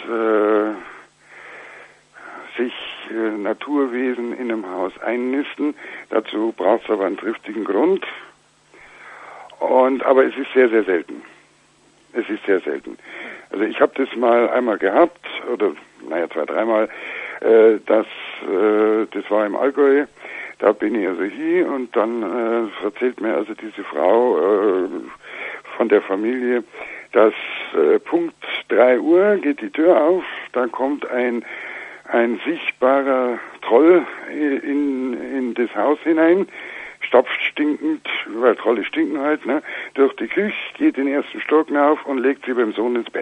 sich Naturwesen in einem Haus einnisten. Dazu braucht es aber einen triftigen Grund. Aber es ist sehr, sehr selten. Es ist sehr selten. Also ich habe das mal einmal gehabt, oder 2, 3 Mal, das war im Allgäu, da bin ich also hier und dann erzählt mir also diese Frau von der Familie, dass Punkt 3 Uhr geht die Tür auf, da kommt ein sichtbarer Troll in das Haus hinein, stapft stinkend, weil Trolle stinken halt, ne, durch die Küche, geht den ersten Stock auf und legt sie beim Sohn ins Bett.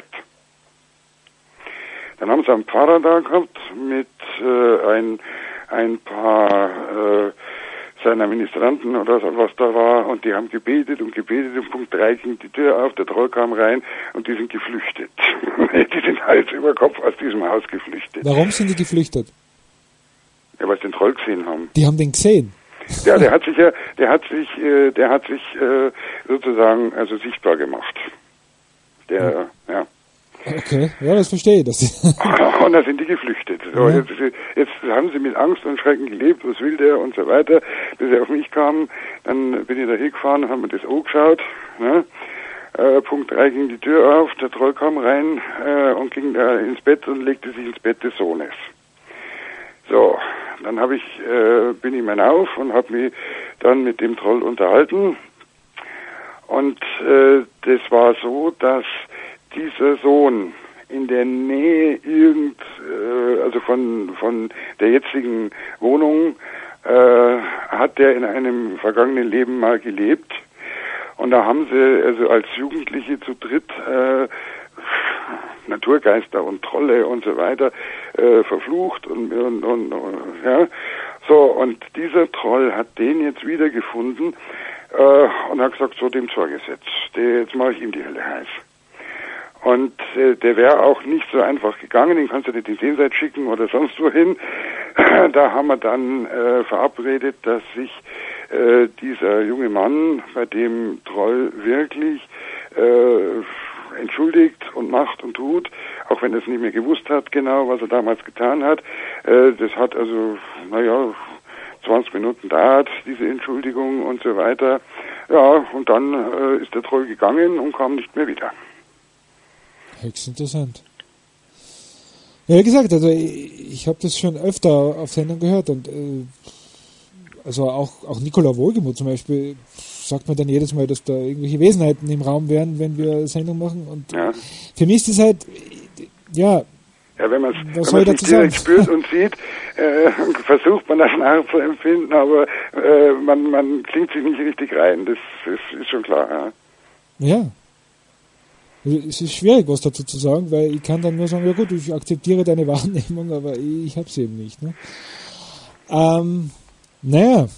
Dann haben sie einen Pfarrer da gehabt mit ein paar seiner Ministranten oder was da war und die haben gebetet und Punkt 3 ging die Tür auf, der Troll kam rein und die sind geflüchtet. Die sind Hals über Kopf aus diesem Haus geflüchtet. Warum sind die geflüchtet? Ja, weil sie den Troll gesehen haben. Die haben den gesehen? Ja, der hat sich sozusagen also sichtbar gemacht. Ja. Okay, ja, das verstehe ich. Und da sind die geflüchtet. So, ja. Jetzt haben sie mit Angst und Schrecken gelebt, was will der und so weiter, bis er auf mich kam. Dann bin ich da hingefahren und haben mir das angeschaut. Ne? Punkt 3 ging die Tür auf, der Troll kam rein und ging da ins Bett und legte sich ins Bett des Sohnes. So, dann bin ich mal auf und habe mich dann mit dem Troll unterhalten. Und das war so, dass dieser Sohn in der Nähe also von der jetzigen Wohnung, hat der in einem vergangenen Leben mal gelebt. Und da haben sie also als Jugendliche zu dritt Naturgeister und Trolle und so weiter verflucht und ja. So, und dieser Troll hat den jetzt wiedergefunden und hat gesagt, so dem vorgesetzt. Jetzt mache ich ihm die Hölle heiß. Und der wäre auch nicht so einfach gegangen, den kannst du nicht ins Jenseits schicken oder sonst wohin. Da haben wir dann verabredet, dass sich dieser junge Mann, bei dem Troll wirklich entschuldigt und macht und tut, auch wenn er es nicht mehr gewusst hat, genau, was er damals getan hat. Das hat also, 20 Minuten dauert, diese Entschuldigung und so weiter. Ja, und dann ist der Troll gegangen und kam nicht mehr wieder. Höchst interessant. Ja, wie gesagt, also ich habe das schon öfter auf Sendung gehört und also auch Nicola Wohlgemuth zum Beispiel sagt mir dann jedes Mal, dass da irgendwelche Wesenheiten im Raum wären, wenn wir Sendung machen. Und für mich ist das halt, ja, wenn man es nicht direkt spürt und sieht, versucht man das nachzuempfinden, aber man klingt sich nicht richtig rein. Das ist schon klar. Ja. Es ist schwierig, was dazu zu sagen, weil ich kann dann nur sagen, ja gut, ich akzeptiere deine Wahrnehmung, aber ich habe sie eben nicht. Ne? Naja,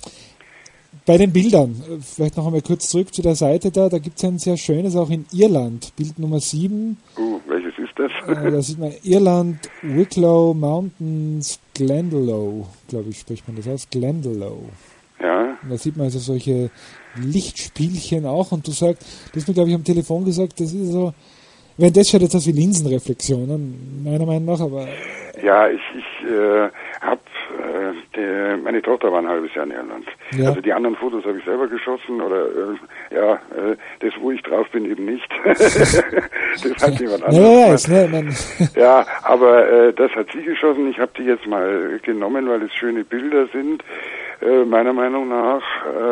bei den Bildern, vielleicht noch einmal kurz zurück zu der Seite da gibt es ein sehr schönes, auch in Irland, Bild Nummer 7. Welches ist das? Da sieht man Irland, Wicklow Mountains, Glendalough, glaube ich, spricht man das aus, Glendalough. Ja. Und da sieht man also solche Lichtspielchen auch und du hast mir, glaube ich, am Telefon gesagt, das ist so, wenn das schaut jetzt aus wie Linsenreflexionen, meiner Meinung nach, aber... Ja, ich habe, meine Tochter war ein halbes Jahr in Irland. Ja. Also die anderen Fotos habe ich selber geschossen oder, das, wo ich drauf bin, eben nicht. Das hat jemand anderes gemacht. Ja, aber das hat sie geschossen. Ich habe die jetzt mal genommen, weil es schöne Bilder sind, meiner Meinung nach.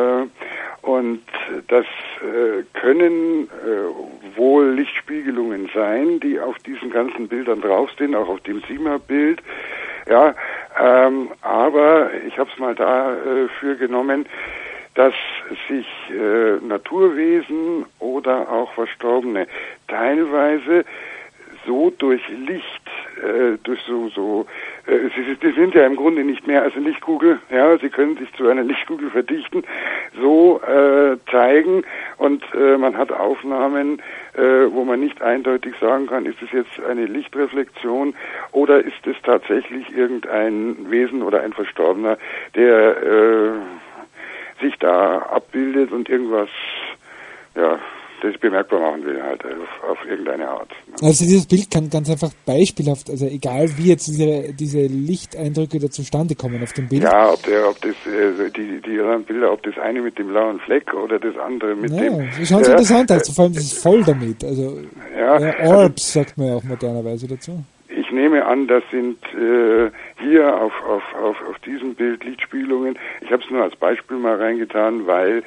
Und das können wohl Lichtspiegelungen sein, die auf diesen ganzen Bildern drauf sind, auch auf dem Sima-Bild. Ja, aber ich habe es mal dafür genommen, dass sich Naturwesen oder auch Verstorbene teilweise so durch Licht, durch sie sind ja im Grunde nicht mehr als eine Lichtkugel, ja, sie können sich zu einer Lichtkugel verdichten, so zeigen und man hat Aufnahmen, wo man nicht eindeutig sagen kann, ist es jetzt eine Lichtreflexion oder ist es tatsächlich irgendein Wesen oder ein Verstorbener, der sich da abbildet und irgendwas, das bemerkbar machen will, halt auf irgendeine Art. Also dieses Bild kann ganz einfach beispielhaft, also egal wie jetzt diese Lichteindrücke da zustande kommen auf dem Bild. Ja, ob das die anderen Bilder, ob das eine mit dem blauen Fleck oder das andere mit dem... Das ist schon so interessant, also vor allem das ist voll damit. Also Orbs sagt man ja auch modernerweise dazu. Ich nehme an, das sind hier auf diesem Bild Lichtspiegelungen. Ich habe es nur als Beispiel mal reingetan, weil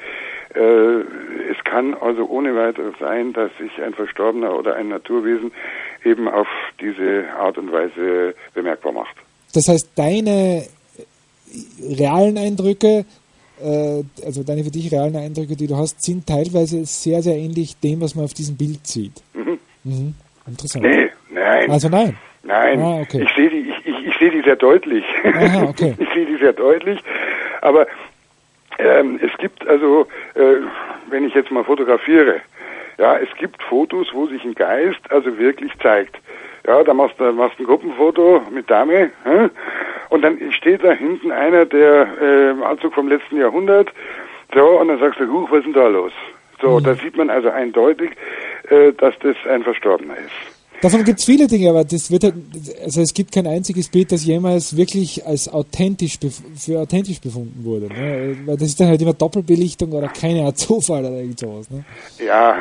es kann also ohne weiteres sein, dass sich ein Verstorbener oder ein Naturwesen eben auf diese Art und Weise bemerkbar macht. Das heißt, deine realen Eindrücke, also deine für dich realen Eindrücke, die du hast, sind teilweise sehr, sehr ähnlich dem, was man auf diesem Bild sieht. Mhm. Interessant. Nein. Also nein? Nein. Okay. Ich sehe die sehr deutlich. Aha, okay. Ich sehe die sehr deutlich, aber es gibt also, wenn ich jetzt mal fotografiere, ja, es gibt Fotos, wo sich ein Geist also wirklich zeigt. Ja, da machst du ein Gruppenfoto mit Dame, und dann steht da hinten einer, der im Anzug vom letzten Jahrhundert, so, und dann sagst du, was ist denn da los? So, da sieht man also eindeutig, dass das ein Verstorbener ist. Davon gibt es viele Dinge, aber das wird halt, also es gibt kein einziges Bild, das jemals wirklich als authentisch befunden wurde. Ne? Weil das ist dann halt immer Doppelbelichtung oder keine Art Zufall oder irgend sowas. Ne? Ja,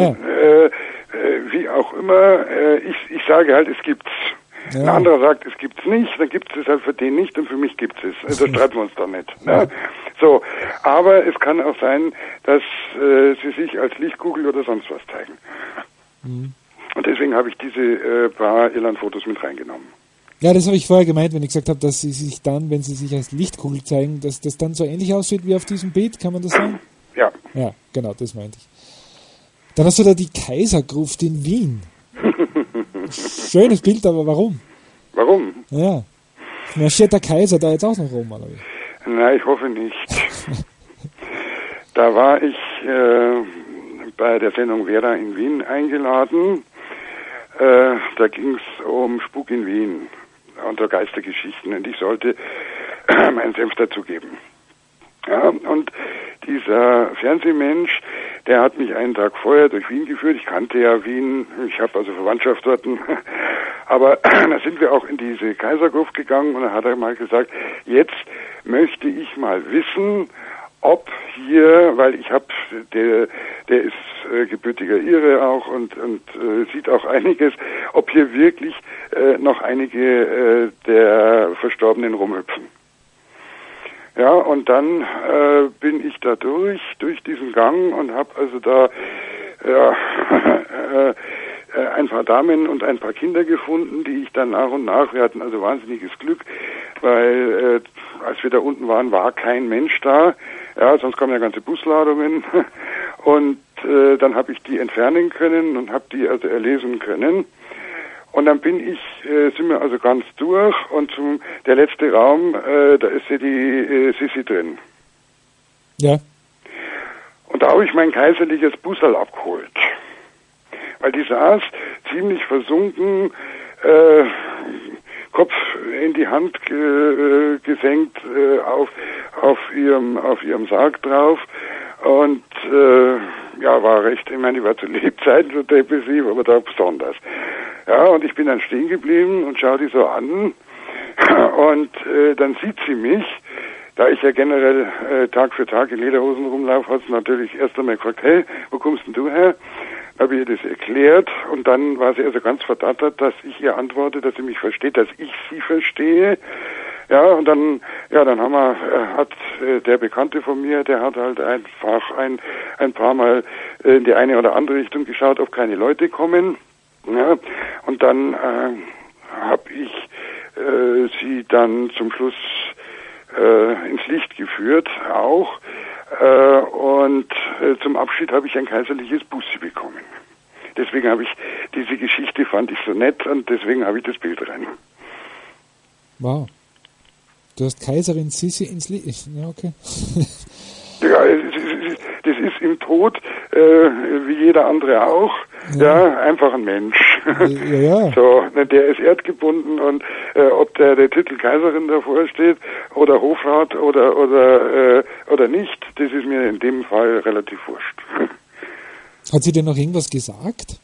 wie auch immer, ich sage halt, es gibt's. Ja. Ein anderer sagt, es gibt's nicht, dann gibt es halt für den nicht und für mich gibt es. Da streiten wir uns doch nicht. Ja. Ne? So, aber es kann auch sein, dass sie sich als Lichtkugel oder sonst was zeigen. Mhm. Und deswegen habe ich diese paar Irland-Fotos mit reingenommen. Ja, das habe ich vorher gemeint, wenn ich gesagt habe, dass sie sich dann, wenn sie sich als Lichtkugel zeigen, dass das dann so ähnlich aussieht wie auf diesem Bild, kann man das sagen? Ja. Ja, genau, das meinte ich. Dann hast du da die Kaisergruft in Wien. Schönes Bild, aber warum? Warum? Ja. Marschiert der Kaiser da jetzt auch noch rum, oder wie? Nein, ich hoffe nicht. Da war ich bei der Sendung Vera in Wien eingeladen. Da ging es um Spuk in Wien und Geistergeschichten und ich sollte meinen Senf dazugeben. Ja, und dieser Fernsehmensch, der hat mich einen Tag vorher durch Wien geführt. Ich kannte ja Wien, ich habe also Verwandtschaft dort. Aber da sind wir auch in diese Kaisergruft gegangen und da hat er mal gesagt, jetzt möchte ich mal wissen, ob hier, weil ich habe, der ist gebürtiger Ire auch und sieht auch einiges, ob hier wirklich noch einige der Verstorbenen rumhüpfen. Ja, und dann bin ich da durch diesen Gang und habe also da ein paar Damen und ein paar Kinder gefunden, die ich dann nach und nach, wir hatten also wahnsinniges Glück, weil als wir da unten waren, war kein Mensch da, ja, sonst kamen ja ganze Busladungen und dann habe ich die entfernen können und habe die also erlesen können. Und dann sind wir also ganz durch und der letzte Raum, da ist ja die Sissi drin. Ja. Und da habe ich mein kaiserliches Busserl abgeholt. Weil die saß ziemlich versunken, Kopf in die Hand gesenkt auf ihrem Sarg drauf und war recht, ich meine, die war zu Lebzeiten so depressiv, aber da besonders. Ja, und ich bin dann stehen geblieben und schaue die so an und dann sieht sie mich, da ich ja generell Tag für Tag in Lederhosen rumlaufe, hat sie natürlich erst einmal gefragt, hey, wo kommst denn du her? Habe ihr das erklärt und dann war sie also ganz verdattert, dass ich ihr antworte, dass sie mich versteht, dass ich sie verstehe. Ja, und dann hat der Bekannte von mir, der hat halt einfach ein paar Mal in die eine oder andere Richtung geschaut, ob keine Leute kommen. Ja, und dann habe ich sie dann zum Schluss ins Licht geführt auch. Und zum Abschied habe ich ein kaiserliches Bussi bekommen. Deswegen habe ich diese Geschichte, fand ich so nett und deswegen habe ich das Bild rein. Wow. Du hast Kaiserin Sissi ins Licht. Ja, okay. Ja, das ist im Tod, wie jeder andere auch, ja, einfach ein Mensch. Ja. So, der ist erdgebunden und ob der Titel Kaiserin davor steht oder Hofrat oder nicht, das ist mir in dem Fall relativ wurscht. Hat sie denn noch irgendwas gesagt?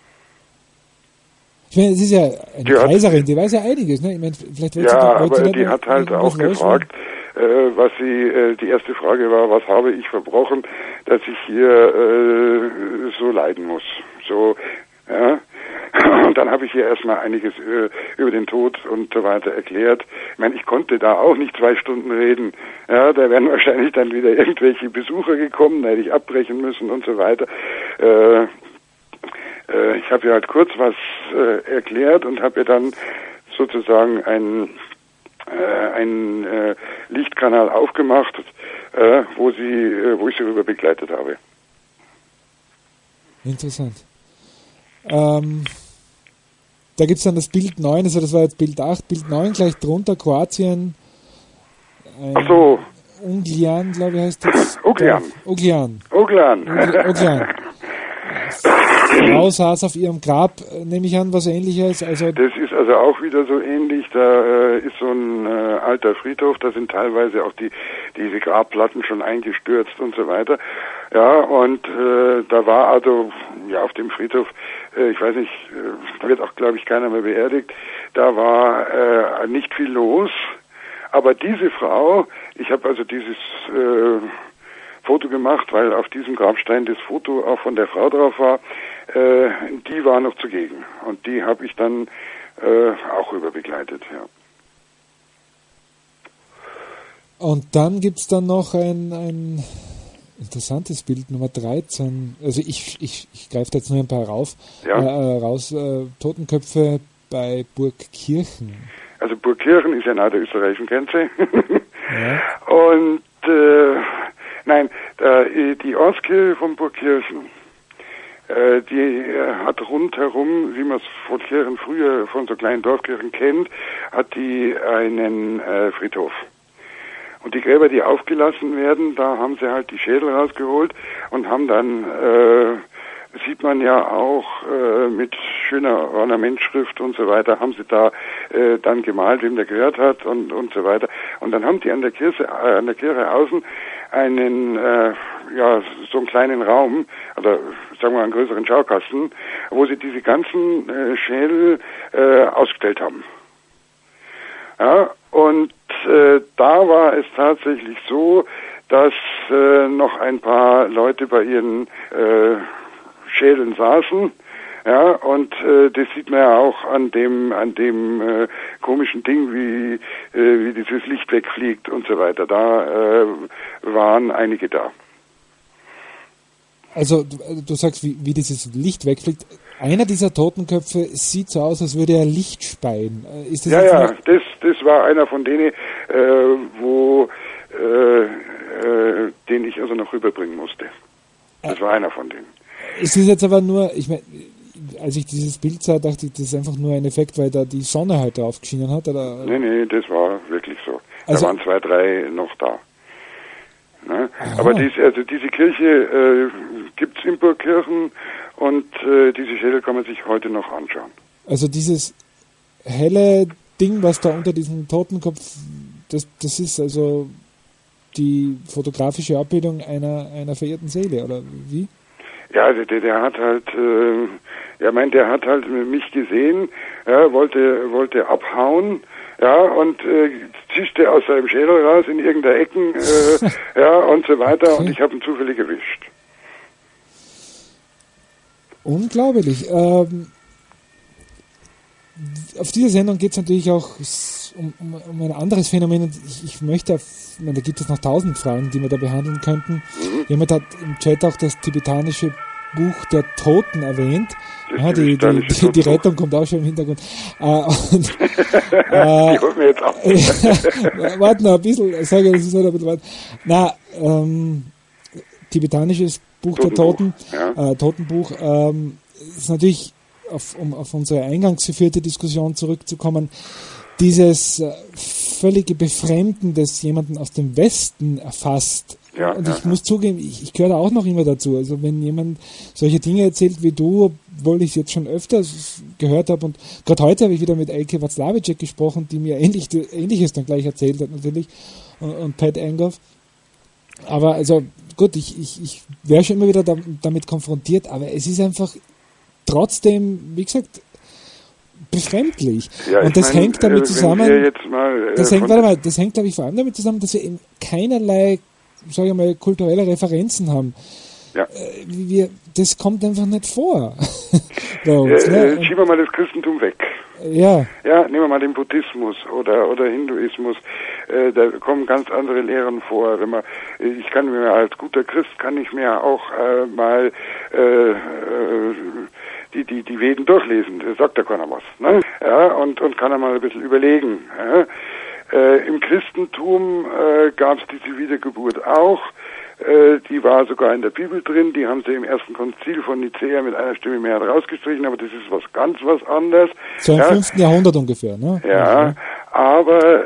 Ich meine, es ist ja eine Kaiserin, die weiß ja einiges, ne? Ich meine, vielleicht aber die hat halt auch gefragt, was die erste Frage war, was habe ich verbrochen, dass ich hier so leiden muss. So, ja. Und dann habe ich ihr erstmal einiges über den Tod und so weiter erklärt. Ich meine, ich konnte da auch nicht 2 Stunden reden. Ja, da wären wahrscheinlich dann wieder irgendwelche Besucher gekommen, da hätte ich abbrechen müssen und so weiter. Ich habe ihr halt kurz was erklärt und habe ihr dann sozusagen einen Lichtkanal aufgemacht, wo ich sie rüber begleitet habe. Interessant. Da gibt es dann das Bild 9, also das war jetzt Bild 8, Bild 9 gleich drunter, Kroatien. Ach so. Unglian, glaube ich, heißt das. Ugljan. Frau saß auf ihrem Grab, nehme ich an, was Ähnliches. Also das ist also auch wieder so ähnlich. Da ist so ein alter Friedhof, da sind teilweise auch diese Grabplatten schon eingestürzt und so weiter. Ja, und da war also auf dem Friedhof, ich weiß nicht, da wird auch, glaube ich, keiner mehr beerdigt. Da war nicht viel los. Aber diese Frau, ich habe also dieses Foto gemacht, weil auf diesem Grabstein das Foto auch von der Frau drauf war, die war noch zugegen. Und die habe ich dann auch rüber begleitet, ja. Und dann gibt es dann noch ein interessantes Bild, Nummer 13. Also ich greife da jetzt nur ein paar raus. Totenköpfe bei Burgkirchen. Also Burgkirchen ist ja nahe der österreichischen Grenze. Ja. Und die Ortskirche von Burgkirchen, die hat rundherum, wie man es von Kirchen früher, von so kleinen Dorfkirchen kennt, hat die einen Friedhof. Und die Gräber, die aufgelassen werden, da haben sie halt die Schädel rausgeholt und haben dann, sieht man ja auch mit schöner Ornamentschrift und so weiter, haben sie da dann gemalt, wem der gehört hat und so weiter. Und dann haben die an der Kirche außen einen so einen kleinen Raum, oder sagen wir einen größeren Schaukasten, wo sie diese ganzen Schädel ausgestellt haben. Ja, und da war es tatsächlich so, dass noch ein paar Leute bei ihren Schädeln saßen. Ja, und das sieht man ja auch an dem komischen Ding, wie dieses Licht wegfliegt und so weiter. Da waren einige da. Also du sagst, wie dieses Licht wegfliegt. Einer dieser Totenköpfe sieht so aus, als würde er Licht speien. Ist das das war einer von denen, den ich also noch rüberbringen musste. Das war einer von denen. Es ist jetzt aber nur, ich meine, als ich dieses Bild sah, dachte ich, das ist einfach nur ein Effekt, weil da die Sonne halt drauf geschienen hat, oder? Nee, das war wirklich so. Also, da waren 2, 3 noch da. Ne? Aber diese Kirche gibt's in Burgkirchen und diese Schädel kann man sich heute noch anschauen. Also dieses helle Ding, was da unter diesem Totenkopf, das ist also die fotografische Abbildung einer verehrten Seele, oder wie? Ja, der hat halt, der hat halt mich gesehen, ja, wollte abhauen, ja, und zischte aus seinem Schädel raus in irgendeiner Ecken, ja, und so weiter, okay. Und ich habe ihn zufällig erwischt. Unglaublich. Auf dieser Sendung geht es natürlich auch um ein anderes Phänomen. Ich möchte, da gibt es noch 1000 Fragen, die wir da behandeln könnten. Jemand hat im Chat auch das tibetanische Buch der Toten erwähnt. Ja, die Rettung kommt auch schon im Hintergrund. Die holt mir jetzt ab. Warte noch ein bisschen, sage das ist noch ein bisschen weit. Tibetanisches Buch der Toten, ja. Totenbuch, ist natürlich, um auf unsere eingangs geführte Diskussion zurückzukommen, dieses völlige Befremden, das jemanden aus dem Westen erfasst. Ja, und ich muss zugeben, ich gehöre da auch noch immer dazu. Also wenn jemand solche Dinge erzählt wie du, obwohl ich es jetzt schon öfters gehört habe, und gerade heute habe ich wieder mit Elke Watzlawiczek gesprochen, die mir Ähnliches dann gleich erzählt hat natürlich, und Pat Angoff. Aber also gut, ich wäre schon immer wieder damit konfrontiert, aber es ist einfach trotzdem, wie gesagt, befremdlich. Ja, und das hängt damit zusammen, das hängt, glaube ich, vor allem damit zusammen, dass wir eben keinerlei, sage ich mal, kulturelle Referenzen haben. Ja. Das kommt einfach nicht vor. Bei uns, schieben wir mal das Christentum weg. Ja. Ja, nehmen wir mal den Buddhismus oder Hinduismus. Da kommen ganz andere Lehren vor. Ich kann mir als guter Christ auch mal die Veden durchlesen. Da sagt ja keiner was. Ne? Ja, und kann einmal ein bisschen überlegen. Ja? Im Christentum gab es diese Wiedergeburt auch. Die war sogar in der Bibel drin. Die haben sie im ersten Konzil von Nicäa mit einer Stimme Mehrheit rausgestrichen, aber das ist was anderes. So im 5. Jahrhundert ungefähr, ne? Ja, aber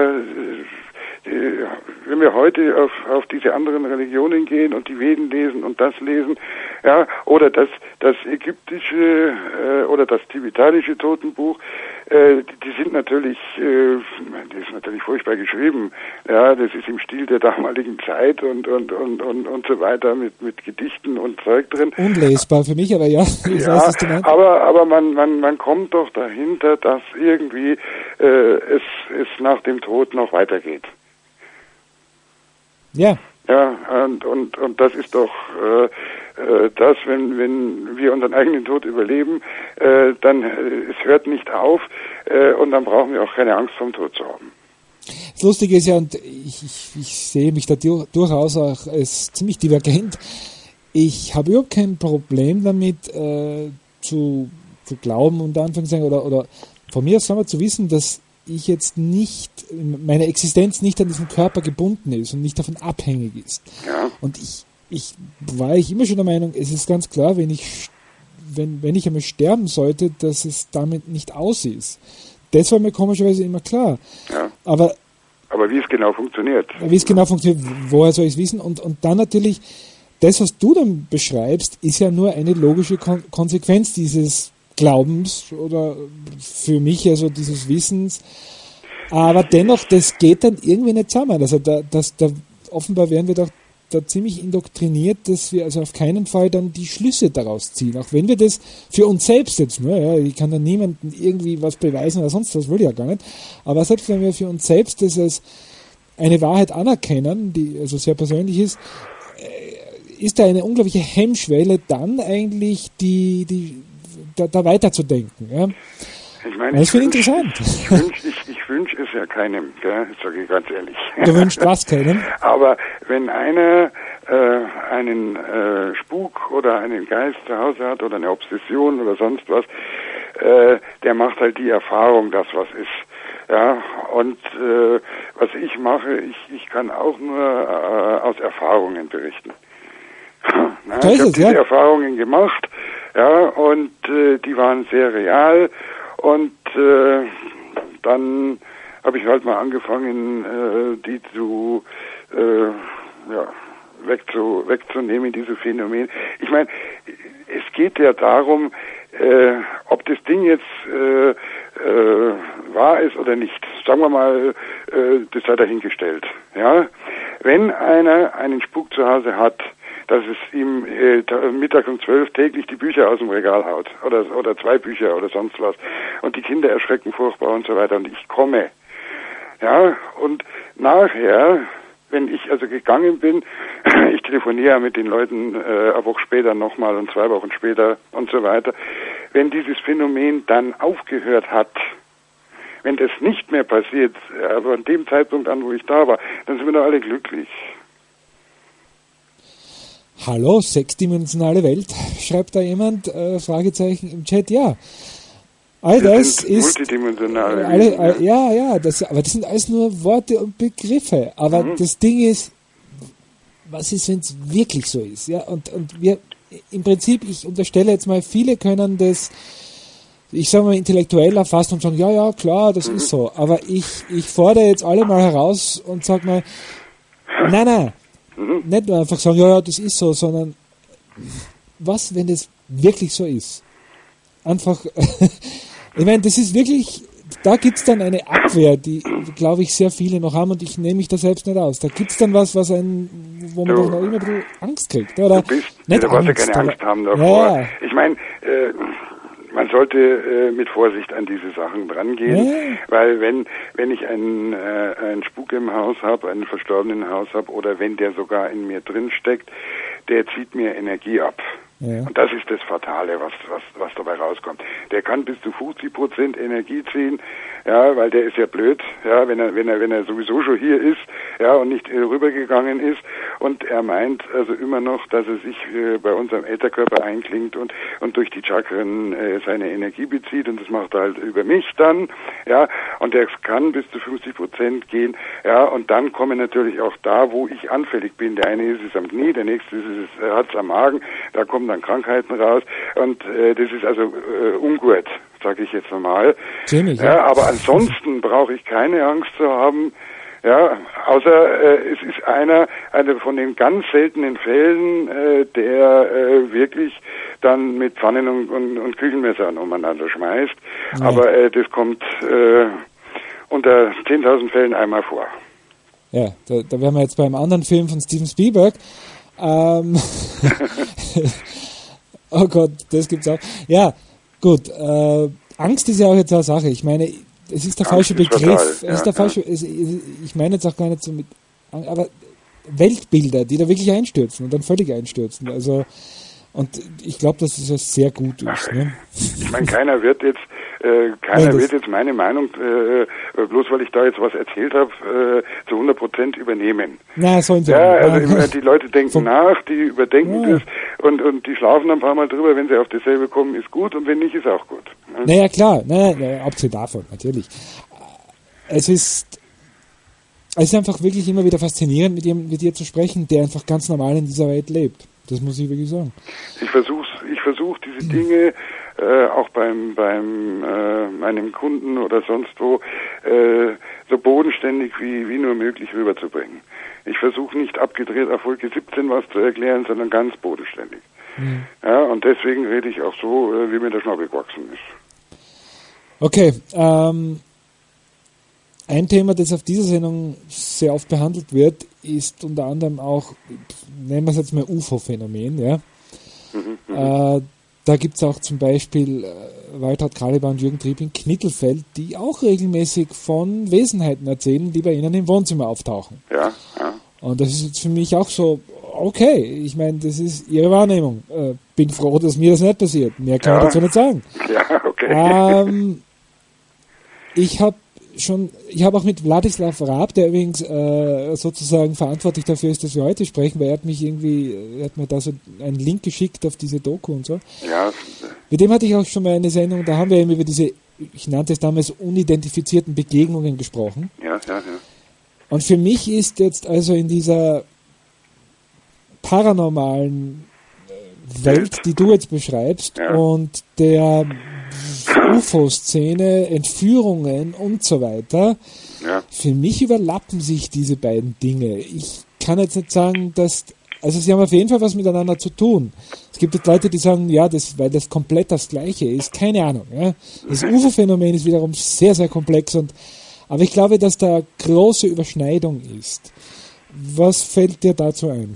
wenn wir heute auf diese anderen Religionen gehen und die Veden lesen und das lesen, ja, oder das ägyptische oder das tibetanische Totenbuch, die sind natürlich, das ist natürlich furchtbar geschrieben, ja, das ist im Stil der damaligen Zeit und so weiter mit Gedichten und Zeug drin. Unlesbar für mich, aber ja, ich weiß, was du meinst. Aber man kommt doch dahinter, dass irgendwie es nach dem Tod noch weitergeht. Ja. Ja, und das ist doch das, wenn wir unseren eigenen Tod überleben, dann es hört nicht auf und dann brauchen wir auch keine Angst vom Tod zu haben. Das Lustige ist ja, und ich sehe mich da durchaus auch als ziemlich divergent, ich habe überhaupt kein Problem damit zu glauben, unter Anführungszeichen, oder von mir aus sagen wir zu wissen, dass ich jetzt nicht, meine Existenz nicht an diesen Körper gebunden ist und nicht davon abhängig ist. Ja. Und ich war immer schon der Meinung, es ist ganz klar, wenn ich einmal sterben sollte, dass es damit nicht aus ist. Das war mir komischerweise immer klar. Ja. Aber wie es genau funktioniert. Woher soll ich es wissen? Und dann natürlich, das, was du dann beschreibst, ist ja nur eine logische Konsequenz dieses Glaubens oder für mich also dieses Wissens, aber dennoch, das geht dann irgendwie nicht zusammen. Also da offenbar werden wir doch da ziemlich indoktriniert, dass wir also auf keinen Fall dann die Schlüsse daraus ziehen. Auch wenn wir das für uns selbst jetzt nur, ja, ich kann da niemandem irgendwie was beweisen oder sonst was, will ich ja gar nicht, aber selbst wenn wir für uns selbst das als eine Wahrheit anerkennen, die also sehr persönlich ist da eine unglaubliche Hemmschwelle, dann eigentlich da weiterzudenken. Ja. Ich meine, das finde ich interessant. Ich wünsche es ja keinem, gell? Sage ich ganz ehrlich. Du wünschst was keinem? Aber wenn einer einen Spuk oder einen Geist zu Hause hat oder eine Obsession oder sonst was, der macht halt die Erfahrung, dass was ist. Ja, und was ich mache, ich kann auch nur aus Erfahrungen berichten. Na, ich habe diese Erfahrungen gemacht, ja, und die waren sehr real. Und dann habe ich halt mal angefangen, die wegzunehmen, diese Phänomene. Ich meine, es geht ja darum, ob das Ding jetzt wahr ist oder nicht. Sagen wir mal, das sei dahingestellt. Ja, wenn einer einen Spuk zu Hause hat, dass es ihm mittags um 12 täglich die Bücher aus dem Regal haut oder 2 Bücher oder sonst was und die Kinder erschrecken furchtbar und so weiter und ich komme. Ja, und nachher, wenn ich also gegangen bin, ich telefoniere mit den Leuten eine Woche später nochmal und 2 Wochen später und so weiter, wenn dieses Phänomen dann aufgehört hat, wenn das nicht mehr passiert, aber an dem Zeitpunkt an, wo ich da war, dann sind wir doch alle glücklich. Hallo, 6-dimensionale Welt, schreibt da jemand, Fragezeichen im Chat, ja. All das ist multidimensionale Welt. Ja, aber das sind alles nur Worte und Begriffe. Aber das Ding ist, was ist, wenn es wirklich so ist? Ja, und wir, im Prinzip, ich unterstelle jetzt mal, viele können das, ich sage mal, intellektuell erfassen und sagen, ja, klar, das ist so. Aber ich fordere jetzt alle mal heraus und sage mal, nein, nicht nur einfach sagen, ja, das ist so, sondern was, wenn das wirklich so ist? Einfach, ich meine, das ist wirklich, da gibt es dann eine Abwehr, die, glaube ich, sehr viele noch haben und ich nehme mich da selbst nicht aus. Da gibt es dann wo man doch noch immer ein bisschen Angst kriegt. Oder? Du brauchst ja keine Angst haben davor. Ja. Ich meine, man sollte mit Vorsicht an diese Sachen drangehen, weil wenn ich einen Spuk im Haus habe, einen Verstorbenen im Haus habe oder wenn der sogar in mir drin steckt, der zieht mir Energie ab. Ja. Und das ist das Fatale, was dabei rauskommt. Der kann bis zu 50% Energie ziehen, ja, weil der ist ja blöd, ja, wenn er sowieso schon hier ist, ja, und nicht rübergegangen ist. Und er meint also immer noch, dass er sich bei unserem Ätherkörper einklingt und durch die Chakren seine Energie bezieht und das macht er halt über mich dann, ja, und der kann bis zu 50% gehen, ja, und dann kommen natürlich auch da, wo ich anfällig bin. Der eine ist es am Knie, der nächste ist es, hat's am Magen, da kommen dann Krankheiten raus und das ist also ungut, sage ich jetzt nochmal. Ziemlich, ja, aber ansonsten brauche ich keine Angst zu haben, ja, außer es ist einer von den ganz seltenen Fällen, der wirklich dann mit Pfannen und Küchenmessern umeinander schmeißt. Ja. Aber das kommt unter 10.000 Fällen einmal vor. Ja, da wären wir jetzt beim anderen Film von Steven Spielberg. Oh Gott, das gibt's auch. Ja, gut. Angst ist ja auch jetzt eine Sache. Ich meine, es ist der falsche Begriff. Ich meine jetzt auch gar nicht so mit, aber Weltbilder, die da wirklich einstürzen und dann völlig einstürzen. Also, und ich glaube, dass das sehr gut ist. Ne? Ich meine, keiner wird jetzt meine Meinung, bloß weil ich da jetzt was erzählt habe, zu 100% übernehmen. Na, sollen sie die Leute denken nach, die überdenken das und die schlafen ein paar Mal drüber, wenn sie auf dasselbe kommen, ist gut und wenn nicht, ist auch gut. Ne? Naja, klar, abgesehen davon, natürlich. Es ist einfach wirklich immer wieder faszinierend, mit dir zu sprechen, der einfach ganz normal in dieser Welt lebt. Das muss ich wirklich sagen. Ich versuch diese Dinge auch beim meinem Kunden oder sonst wo so bodenständig wie nur möglich rüberzubringen. Ich versuche nicht abgedreht auf Wolke 17 was zu erklären, sondern ganz bodenständig. Mhm. Ja, und deswegen rede ich auch so, wie mir der Schnabel gewachsen ist. Okay, ein Thema, das auf dieser Sendung sehr oft behandelt wird, ist unter anderem auch, nennen wir es jetzt mal UFO-Phänomen, ja. Da gibt es auch zum Beispiel Waltraud Kaliber und Jürgen Trieb in Knittelfeld, die auch regelmäßig von Wesenheiten erzählen, die bei ihnen im Wohnzimmer auftauchen. Ja. Und das ist jetzt für mich auch so, okay, ich meine, das ist ihre Wahrnehmung. Bin froh, dass mir das nicht passiert. Mehr kann ich dazu nicht sagen. Ja, okay. Ich habe auch mit Wladislav Raab, der übrigens sozusagen verantwortlich dafür ist, dass wir heute sprechen, weil er hat mir da so einen Link geschickt auf diese Doku und so. Ja. Mit dem hatte ich auch schon mal eine Sendung, da haben wir eben über diese, ich nannte es damals unidentifizierten Begegnungen gesprochen. Ja. Und für mich ist jetzt also in dieser paranormalen Welt, die du jetzt beschreibst, und der UFO-Szene, Entführungen und so weiter, für mich überlappen sich diese beiden Dinge. Ich kann jetzt nicht sagen, also sie haben auf jeden Fall was miteinander zu tun. Es gibt jetzt Leute, die sagen, ja, weil das komplett das Gleiche ist. Keine Ahnung. Ja. Das UFO-Phänomen ist wiederum sehr, sehr komplex, aber ich glaube, dass da große Überschneidung ist. Was fällt dir dazu ein?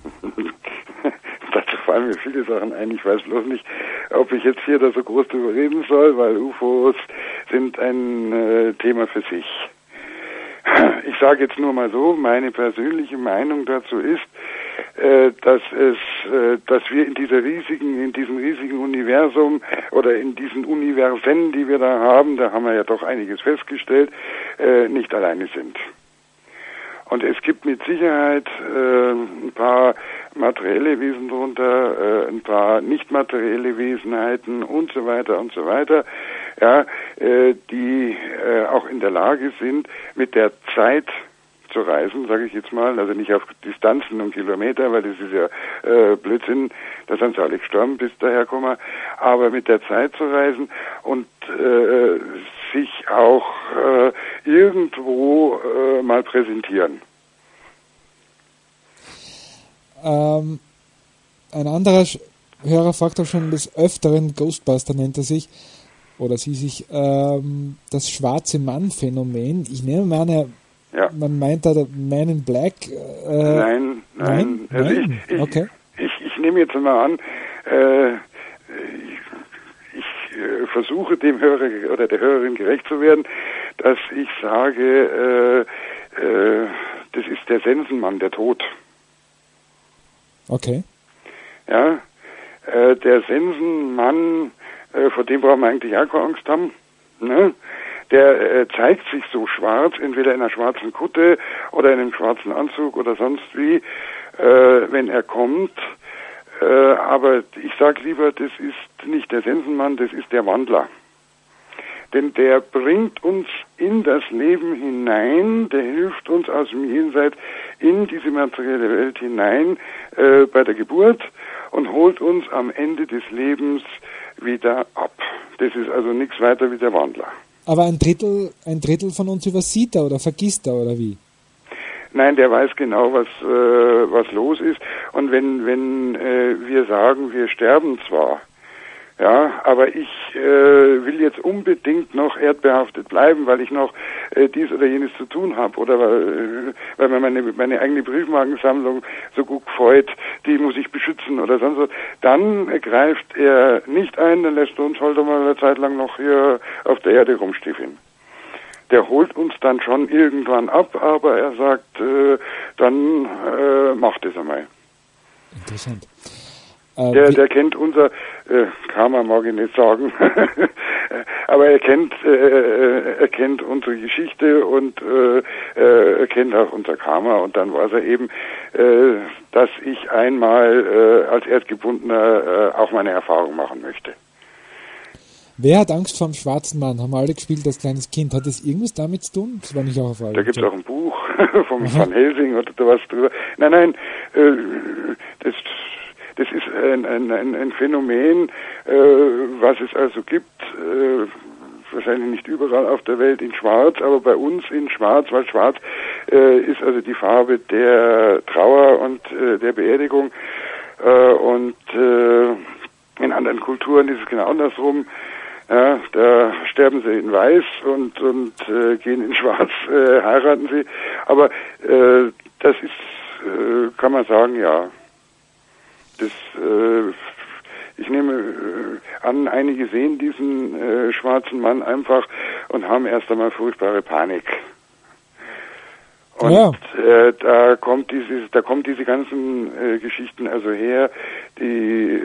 Dazu fallen mir viele Sachen ein. Ich weiß bloß nicht, ob ich jetzt hier da so groß drüber reden soll, weil UFOs sind ein Thema für sich. Ich sage jetzt nur mal so, meine persönliche Meinung dazu ist, dass wir in diesem riesigen Universum oder in diesen Universen, die wir da haben wir ja doch einiges festgestellt, nicht alleine sind. Und es gibt mit Sicherheit ein paar materielle Wesen drunter, ein paar nicht materielle Wesenheiten und so weiter, ja, die auch in der Lage sind, mit der Zeit zu reisen, sage ich jetzt mal, also nicht auf Distanzen und Kilometer, weil das ist ja Blödsinn, da sind sie alle gestorben, bis daher kommen, aber mit der Zeit zu reisen und sich auch irgendwo mal präsentieren. Ein anderer Hörer fragt auch schon des Öfteren, Ghostbuster nennt er sich, oder sie sich, das schwarze Mann-Phänomen. Ich nehme mal an, man meint da Man in Black. Nein. Also okay. Ich nehme jetzt mal an, ich versuche dem Hörer oder der Hörerin gerecht zu werden, dass ich sage, das ist der Sensenmann, der Tod. Okay. Ja, der Sensenmann, vor dem brauchen wir eigentlich auch keine Angst haben, ne? Der zeigt sich so schwarz, entweder in einer schwarzen Kutte oder in einem schwarzen Anzug oder sonst wie, wenn er kommt. Aber ich sage lieber, das ist nicht der Sensenmann, das ist der Wandler. Denn der bringt uns in das Leben hinein, der hilft uns aus dem Jenseits in diese materielle Welt hinein bei der Geburt und holt uns am Ende des Lebens wieder ab. Das ist also nichts weiter wie der Wandler. Aber ein Drittel von uns übersieht er oder vergisst er oder wie? Nein, der weiß genau, was los ist. Und wenn wir sagen, wir sterben zwar, ja, aber ich will jetzt unbedingt noch erdbehaftet bleiben, weil ich noch dies oder jenes zu tun habe oder weil mir meine eigene Briefmarkensammlung so gut gefällt, die muss ich beschützen oder sonst was, dann greift er nicht ein, dann lässt er uns halt mal eine Zeit lang noch hier auf der Erde rumstiefeln. Der holt uns dann schon irgendwann ab, aber er sagt, dann macht es einmal. Interessant. Der kennt unser Karma, mag ich nicht sagen, aber er kennt unsere Geschichte und er kennt auch unser Karma und dann weiß er eben, dass ich einmal als Erdgebundener auch meine Erfahrung machen möchte. Wer hat Angst vor dem schwarzen Mann? Haben wir alle gespielt als kleines Kind. Hat das irgendwas damit zu tun? Das war nicht auch auf alle. Da gibt es auch ein Buch von Van Helsing oder da was drüber. Nein, das ist ein Phänomen, was es also gibt, wahrscheinlich nicht überall auf der Welt in Schwarz, aber bei uns in Schwarz, weil Schwarz ist also die Farbe der Trauer und der Beerdigung und in anderen Kulturen ist es genau andersrum. Ja, da sterben sie in Weiß und gehen in Schwarz, heiraten sie. Aber das ist, kann man sagen, ja. Das, ich nehme an, einige sehen diesen schwarzen Mann einfach und haben erst einmal furchtbare Panik. Und ja. Da kommt diese ganzen Geschichten also her, die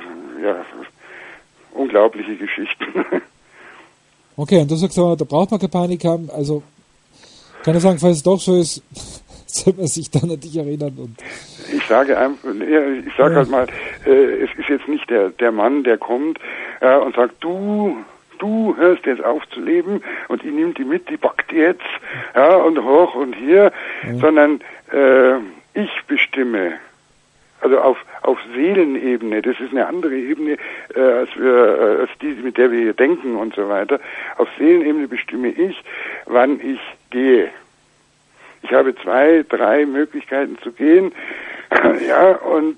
unglaubliche Geschichten. Okay, und du sagst aber, da braucht man keine Panik haben. Also kann ich sagen, falls es doch so ist, soll man sich dann an dich erinnern. Und ich sage halt mal, es ist jetzt nicht der Mann, der kommt und sagt, du hörst jetzt auf zu leben und ich nehme die mit, die backt jetzt, und hoch und hier, sondern ich bestimme. Also auf Seelenebene, das ist eine andere Ebene als die, mit der wir hier denken und so weiter. Auf Seelenebene bestimme ich, wann ich gehe. Ich habe 2, 3 Möglichkeiten zu gehen, und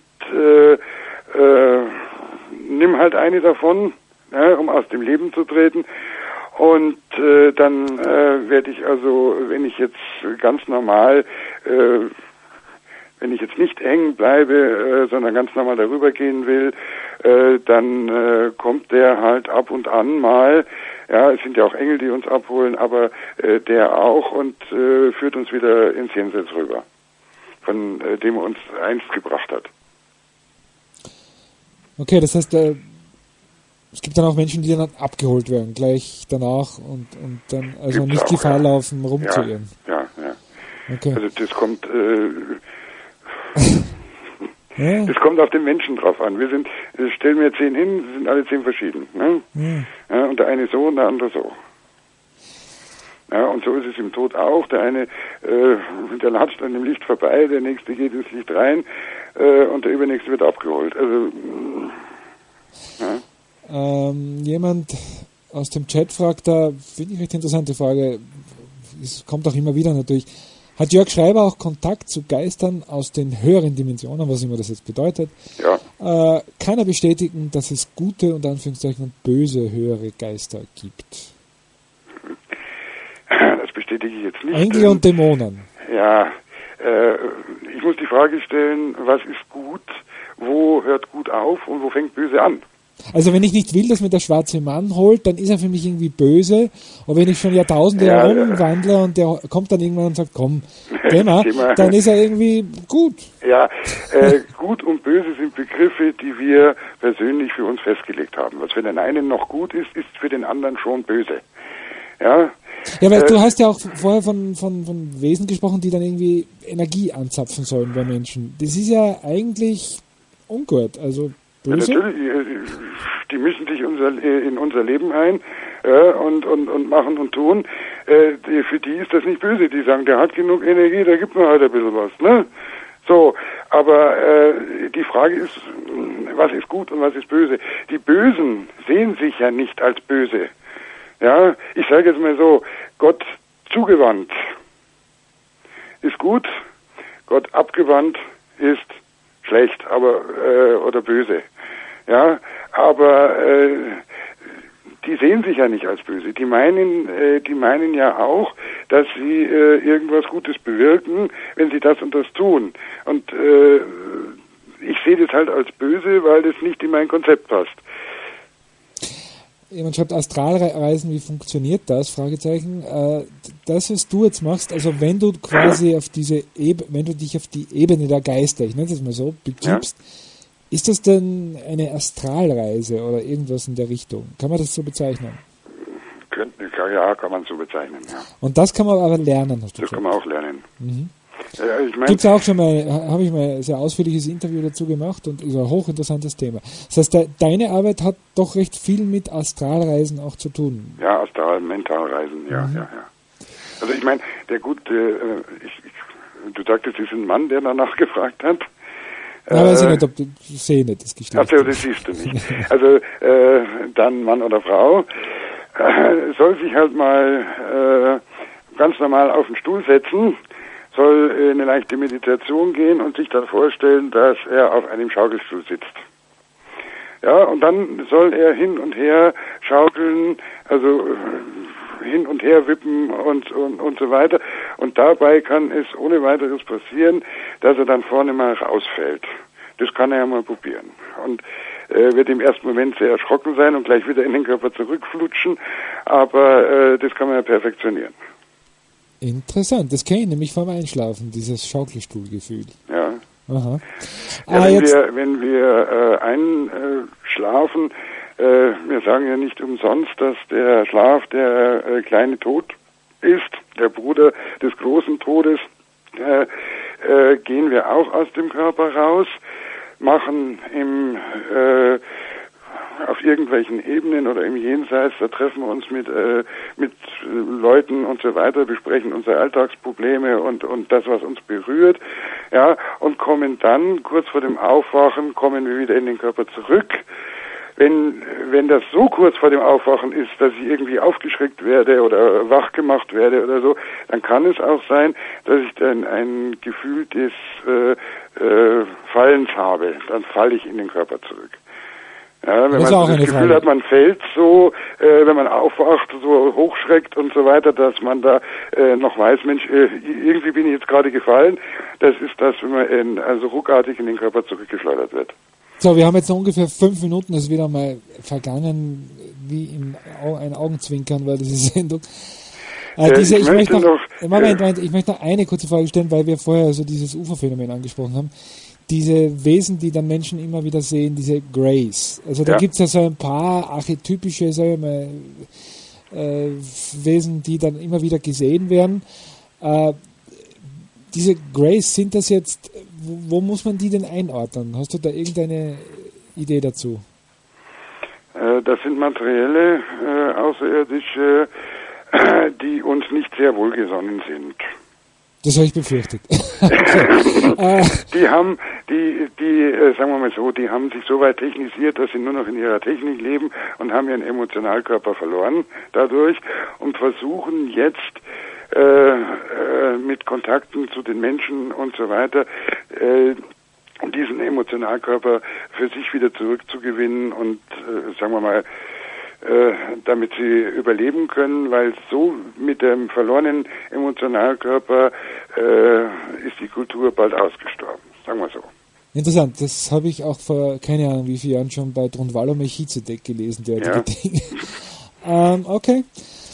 nimm halt eine davon, um aus dem Leben zu treten. Und dann werde ich also, wenn ich jetzt ganz normal wenn ich jetzt nicht hängen bleibe, sondern ganz normal darüber gehen will, dann kommt der halt ab und an mal, es sind ja auch Engel, die uns abholen, aber der auch und führt uns wieder ins Jenseits rüber, von dem er uns einst gebracht hat. Okay, das heißt, es gibt dann auch Menschen, die dann abgeholt werden, gleich danach und dann also gibt's nicht auch, Gefahr laufen, rumzuirren. Ja. Okay. Also das kommt... Das kommt auf den Menschen drauf an. Stellen wir 10 hin, wir sind alle 10 verschieden. Ne? Ja, und der eine so und der andere so. Ja, und so ist es im Tod auch. Der eine, der latscht an dem Licht vorbei, der nächste geht ins Licht rein und der übernächste wird abgeholt. Also, jemand aus dem Chat fragt da, finde ich recht interessante Frage, es kommt auch immer wieder natürlich, hat Jörg Schreiber auch Kontakt zu Geistern aus den höheren Dimensionen, was immer das jetzt bedeutet? Ja. Kann er bestätigen, dass es gute und Anführungszeichen und böse höhere Geister gibt? Das bestätige ich jetzt nicht. Engel und Dämonen. Ja, ich muss die Frage stellen, was ist gut, wo hört gut auf und wo fängt böse an? Also wenn ich nicht will, dass mir der schwarze Mann holt, dann ist er für mich irgendwie böse. Und wenn ich schon Jahrtausende herumwandle und der kommt dann irgendwann und sagt, komm, geh mal, dann ist er irgendwie gut. Ja, gut und böse sind Begriffe, die wir persönlich für uns festgelegt haben. Was für den einen noch gut ist, ist für den anderen schon böse. Ja, weil du hast ja auch vorher von Wesen gesprochen, die dann irgendwie Energie anzapfen sollen bei Menschen. Das ist ja eigentlich ungut, also böse. Ja, natürlich, die mischen sich in unser Leben ein und machen und tun. Für die ist das nicht böse. Die sagen, der hat genug Energie, da gibt man halt ein bisschen was. Ne? So, aber die Frage ist, was ist gut und was ist böse? Die Bösen sehen sich ja nicht als böse. Ja, ich sage jetzt mal so, Gott zugewandt ist gut, Gott abgewandt ist schlecht, aber oder böse. Ja, aber die sehen sich ja nicht als böse. Die meinen ja auch, dass sie irgendwas Gutes bewirken, wenn sie das und das tun. Und ich sehe das halt als böse, weil das nicht in mein Konzept passt. Jemand schreibt, Astralreisen, wie funktioniert das? Fragezeichen. Das, was du jetzt machst, also wenn du quasi wenn du dich auf die Ebene der Geister, ich nenne es mal so, begibst, ist das denn eine Astralreise oder irgendwas in der Richtung? Kann man das so bezeichnen? Ja, kann man so bezeichnen, ja. Und das kann man aber lernen, hast du gesagt? Das kann man auch lernen. Mhm. Ich mein, Gibt's auch schon mal, habe ich mal ein sehr ausführliches Interview dazu gemacht und ist ein hochinteressantes Thema. Das heißt, deine Arbeit hat doch recht viel mit Astralreisen auch zu tun. Ja, Mentalreisen, ja. Also ich meine, du sagtest, es ist ein Mann, der danach gefragt hat. Ja, weiß ich nicht, ob ich sehe nicht das Geschlecht. Also das siehst du nicht. Also dann Mann oder Frau soll sich halt mal ganz normal auf den Stuhl setzen, soll in eine leichte Meditation gehen und sich dann vorstellen, dass er auf einem Schaukelstuhl sitzt. Ja, und dann soll er hin und her schaukeln, also hin und her wippen und so weiter. Und dabei kann es ohne weiteres passieren, dass er dann vorne mal rausfällt. Das kann er ja mal probieren. Und wird im ersten Moment sehr erschrocken sein und gleich wieder in den Körper zurückflutschen, aber das kann man ja perfektionieren. Interessant, das kenne ich nämlich vom Einschlafen, dieses Schaukelstuhlgefühl. Ja. Aha. Ja, wenn wir einschlafen, wir sagen ja nicht umsonst, dass der Schlaf der kleine Tod ist, der Bruder des großen Todes, gehen wir auch aus dem Körper raus, machen auf irgendwelchen Ebenen oder im Jenseits, da treffen wir uns mit Leuten und so weiter, besprechen unsere Alltagsprobleme und das, was uns berührt, ja, und kommen dann, kurz vor dem Aufwachen, kommen wir wieder in den Körper zurück. Wenn das so kurz vor dem Aufwachen ist, dass ich irgendwie aufgeschreckt werde oder wach gemacht werde oder so, dann kann es auch sein, dass ich dann ein Gefühl des Fallens habe. Dann falle ich in den Körper zurück. Ja, wenn man das Gefühl hat, man fällt so, wenn man aufwacht, so hochschreckt und so weiter, dass man da noch weiß, Mensch, irgendwie bin ich jetzt gerade gefallen. Das ist das, wenn man also ruckartig in den Körper zurückgeschleudert wird. So, wir haben jetzt noch ungefähr 5 Minuten, das ist wieder mal vergangen, wie ein Augenzwinkern war diese Sendung. Ich möchte noch eine kurze Frage stellen, weil wir vorher so dieses UFO-Phänomen angesprochen haben. Diese Wesen, die dann Menschen immer wieder sehen, diese Greys. Also da gibt es ja so ein paar archetypische, sagen wir mal, Wesen, die dann immer wieder gesehen werden. Diese Greys, sind das jetzt, wo muss man die denn einordnen? Hast du da irgendeine Idee dazu? Das sind materielle Außerirdische, die uns nicht sehr wohlgesonnen sind. Das habe ich befürchtet. Die haben sich so weit technisiert, dass sie nur noch in ihrer Technik leben und haben ihren Emotionalkörper verloren dadurch und versuchen jetzt mit Kontakten zu den Menschen und so weiter diesen Emotionalkörper für sich wieder zurückzugewinnen und sagen wir mal, damit sie überleben können, weil so mit dem verlorenen Emotionalkörper ist die Kultur bald ausgestorben, sagen wir so. Interessant, das habe ich auch vor, keine Ahnung wie vielen Jahren schon bei Drunvalo Melchizedek gelesen, derartige Dinge. Okay.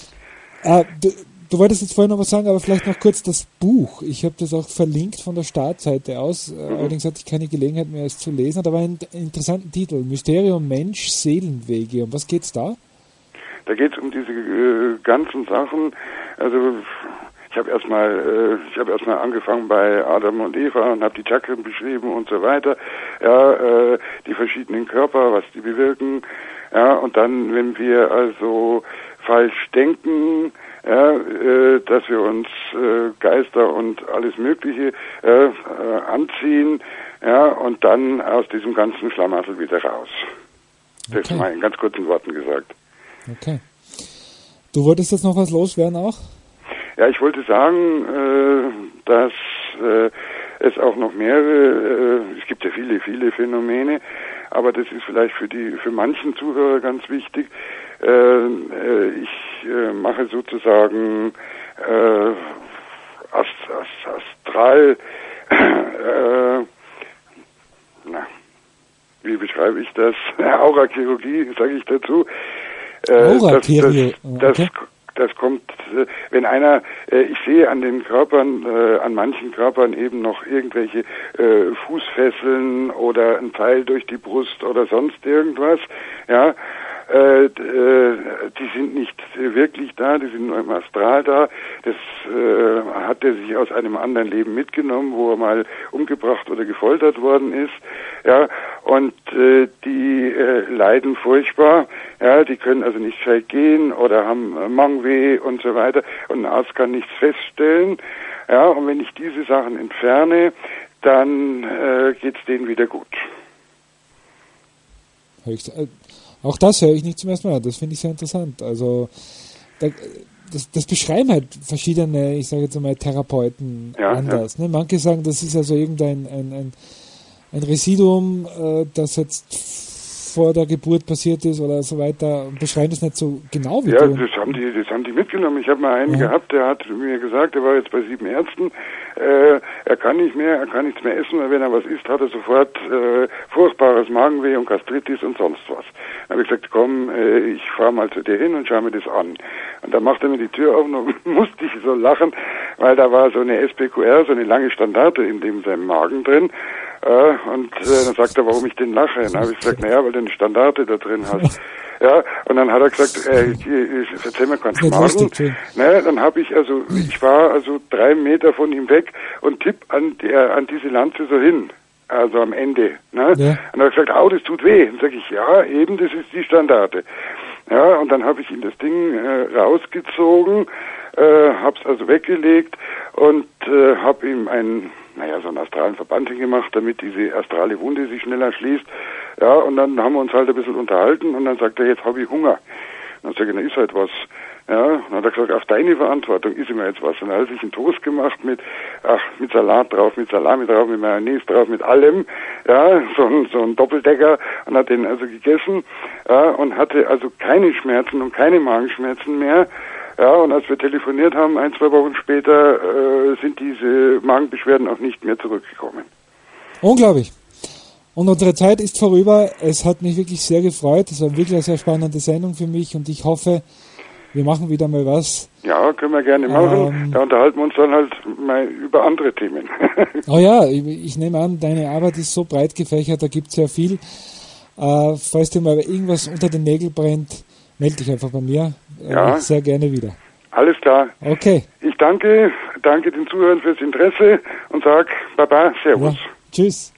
Du wolltest jetzt vorhin noch was sagen, aber vielleicht noch kurz das Buch. Ich habe das auch verlinkt von der Startseite aus. Allerdings hatte ich keine Gelegenheit mehr, es zu lesen. Da war ein interessanten Titel. Mysterium Mensch, Seelenwege. Um was geht's da? Da geht es um diese ganzen Sachen. Also ich habe erstmal angefangen bei Adam und Eva und habe die Chakren beschrieben und so weiter. Ja, die verschiedenen Körper, was die bewirken. Ja, und dann, wenn wir also falsch denken, ja, dass wir uns Geister und alles Mögliche anziehen, ja, und dann aus diesem ganzen Schlamassel wieder raus. Okay. Das ist mal in ganz kurzen Worten gesagt. Okay. Du wolltest jetzt noch was loswerden auch? Ja, ich wollte sagen, dass es auch noch mehrere, es gibt ja viele Phänomene, aber das ist vielleicht für manchen Zuhörer ganz wichtig. Ich mache sozusagen astral, wie beschreibe ich das? Aurachirurgie, sage ich dazu. Aurachirurgie, okay. Das kommt, wenn einer, ich sehe an den Körpern, an manchen Körpern eben noch irgendwelche Fußfesseln oder ein Pfeil durch die Brust oder sonst irgendwas, ja, die sind nicht wirklich da, die sind nur im Astral da. Das hat er sich aus einem anderen Leben mitgenommen, wo er mal umgebracht oder gefoltert worden ist. Ja, und die leiden furchtbar. Ja, die können also nicht gescheit gehen oder haben Mangweh und so weiter. Und ein Arzt kann nichts feststellen. Ja, und wenn ich diese Sachen entferne, dann geht's denen wieder gut. Auch das höre ich nicht zum ersten Mal. Das finde ich sehr interessant. Also das beschreiben halt verschiedene, ich sage jetzt mal, Therapeuten anders. Ja. Ne? Manche sagen, das ist also irgendein ein Residuum, das jetzt vor der Geburt passiert ist oder so weiter, beschreiben das nicht so genau wie ja, du. das haben die mitgenommen. Ich habe mal einen gehabt, der hat mir gesagt, er war jetzt bei 7 Ärzten, er kann nicht mehr, er kann nichts mehr essen, weil wenn er was isst, hat er sofort furchtbares Magenweh und Gastritis und sonst was. Dann habe ich gesagt, komm, ich fahre mal zu dir hin und schau mir das an. Und dann macht er mir die Tür auf und musste ich so lachen, weil da war so eine SPQR, so eine lange Standarte in seinem Magen drin. Und dann sagt er, warum ich den lache. Dann habe ich gesagt, naja, weil du eine Standarte da drin hast. Ja, und dann hat er gesagt, erzähl mir keinen Schmarrn. Ne, dann habe ich ich war 3 Meter von ihm weg und tipp an diese Lanze so hin. Also am Ende. Ne? Ja. Und er hat gesagt, das tut weh. Dann sage ich, ja, eben, das ist die Standarte. Ja, und dann habe ich ihm das Ding rausgezogen, hab's also weggelegt und habe ihm so einen astralen Verband hingemacht, damit diese astrale Wunde sich schneller schließt. Ja, und dann haben wir uns halt ein bisschen unterhalten und dann sagt er, jetzt habe ich Hunger. Dann sage ich, na, ist halt was. Ja, und dann hat er gesagt, auf deine Verantwortung ist immer jetzt was. Und dann hat er sich einen Toast gemacht mit Salat drauf, mit Salami drauf, mit Mayonnaise drauf, mit allem. Ja, so ein Doppeldecker und hat den also gegessen. Ja, und hatte also keine Schmerzen und keine Magenschmerzen mehr. Ja, und als wir telefoniert haben, 1-2 Wochen später, sind diese Magenbeschwerden auch nicht mehr zurückgekommen. Unglaublich. Und unsere Zeit ist vorüber. Es hat mich wirklich sehr gefreut. Es war wirklich eine sehr spannende Sendung für mich und ich hoffe, wir machen wieder mal was. Ja, können wir gerne machen. Da unterhalten wir uns dann halt mal über andere Themen. Oh ja, ich nehme an, deine Arbeit ist so breit gefächert, da gibt es sehr viel. Falls dir mal irgendwas unter den Nägeln brennt, melde dich einfach bei mir. Ja. Sehr gerne wieder. Alles klar. Okay. Ich danke den Zuhörern fürs Interesse und sag Baba, Servus. Ja. Tschüss.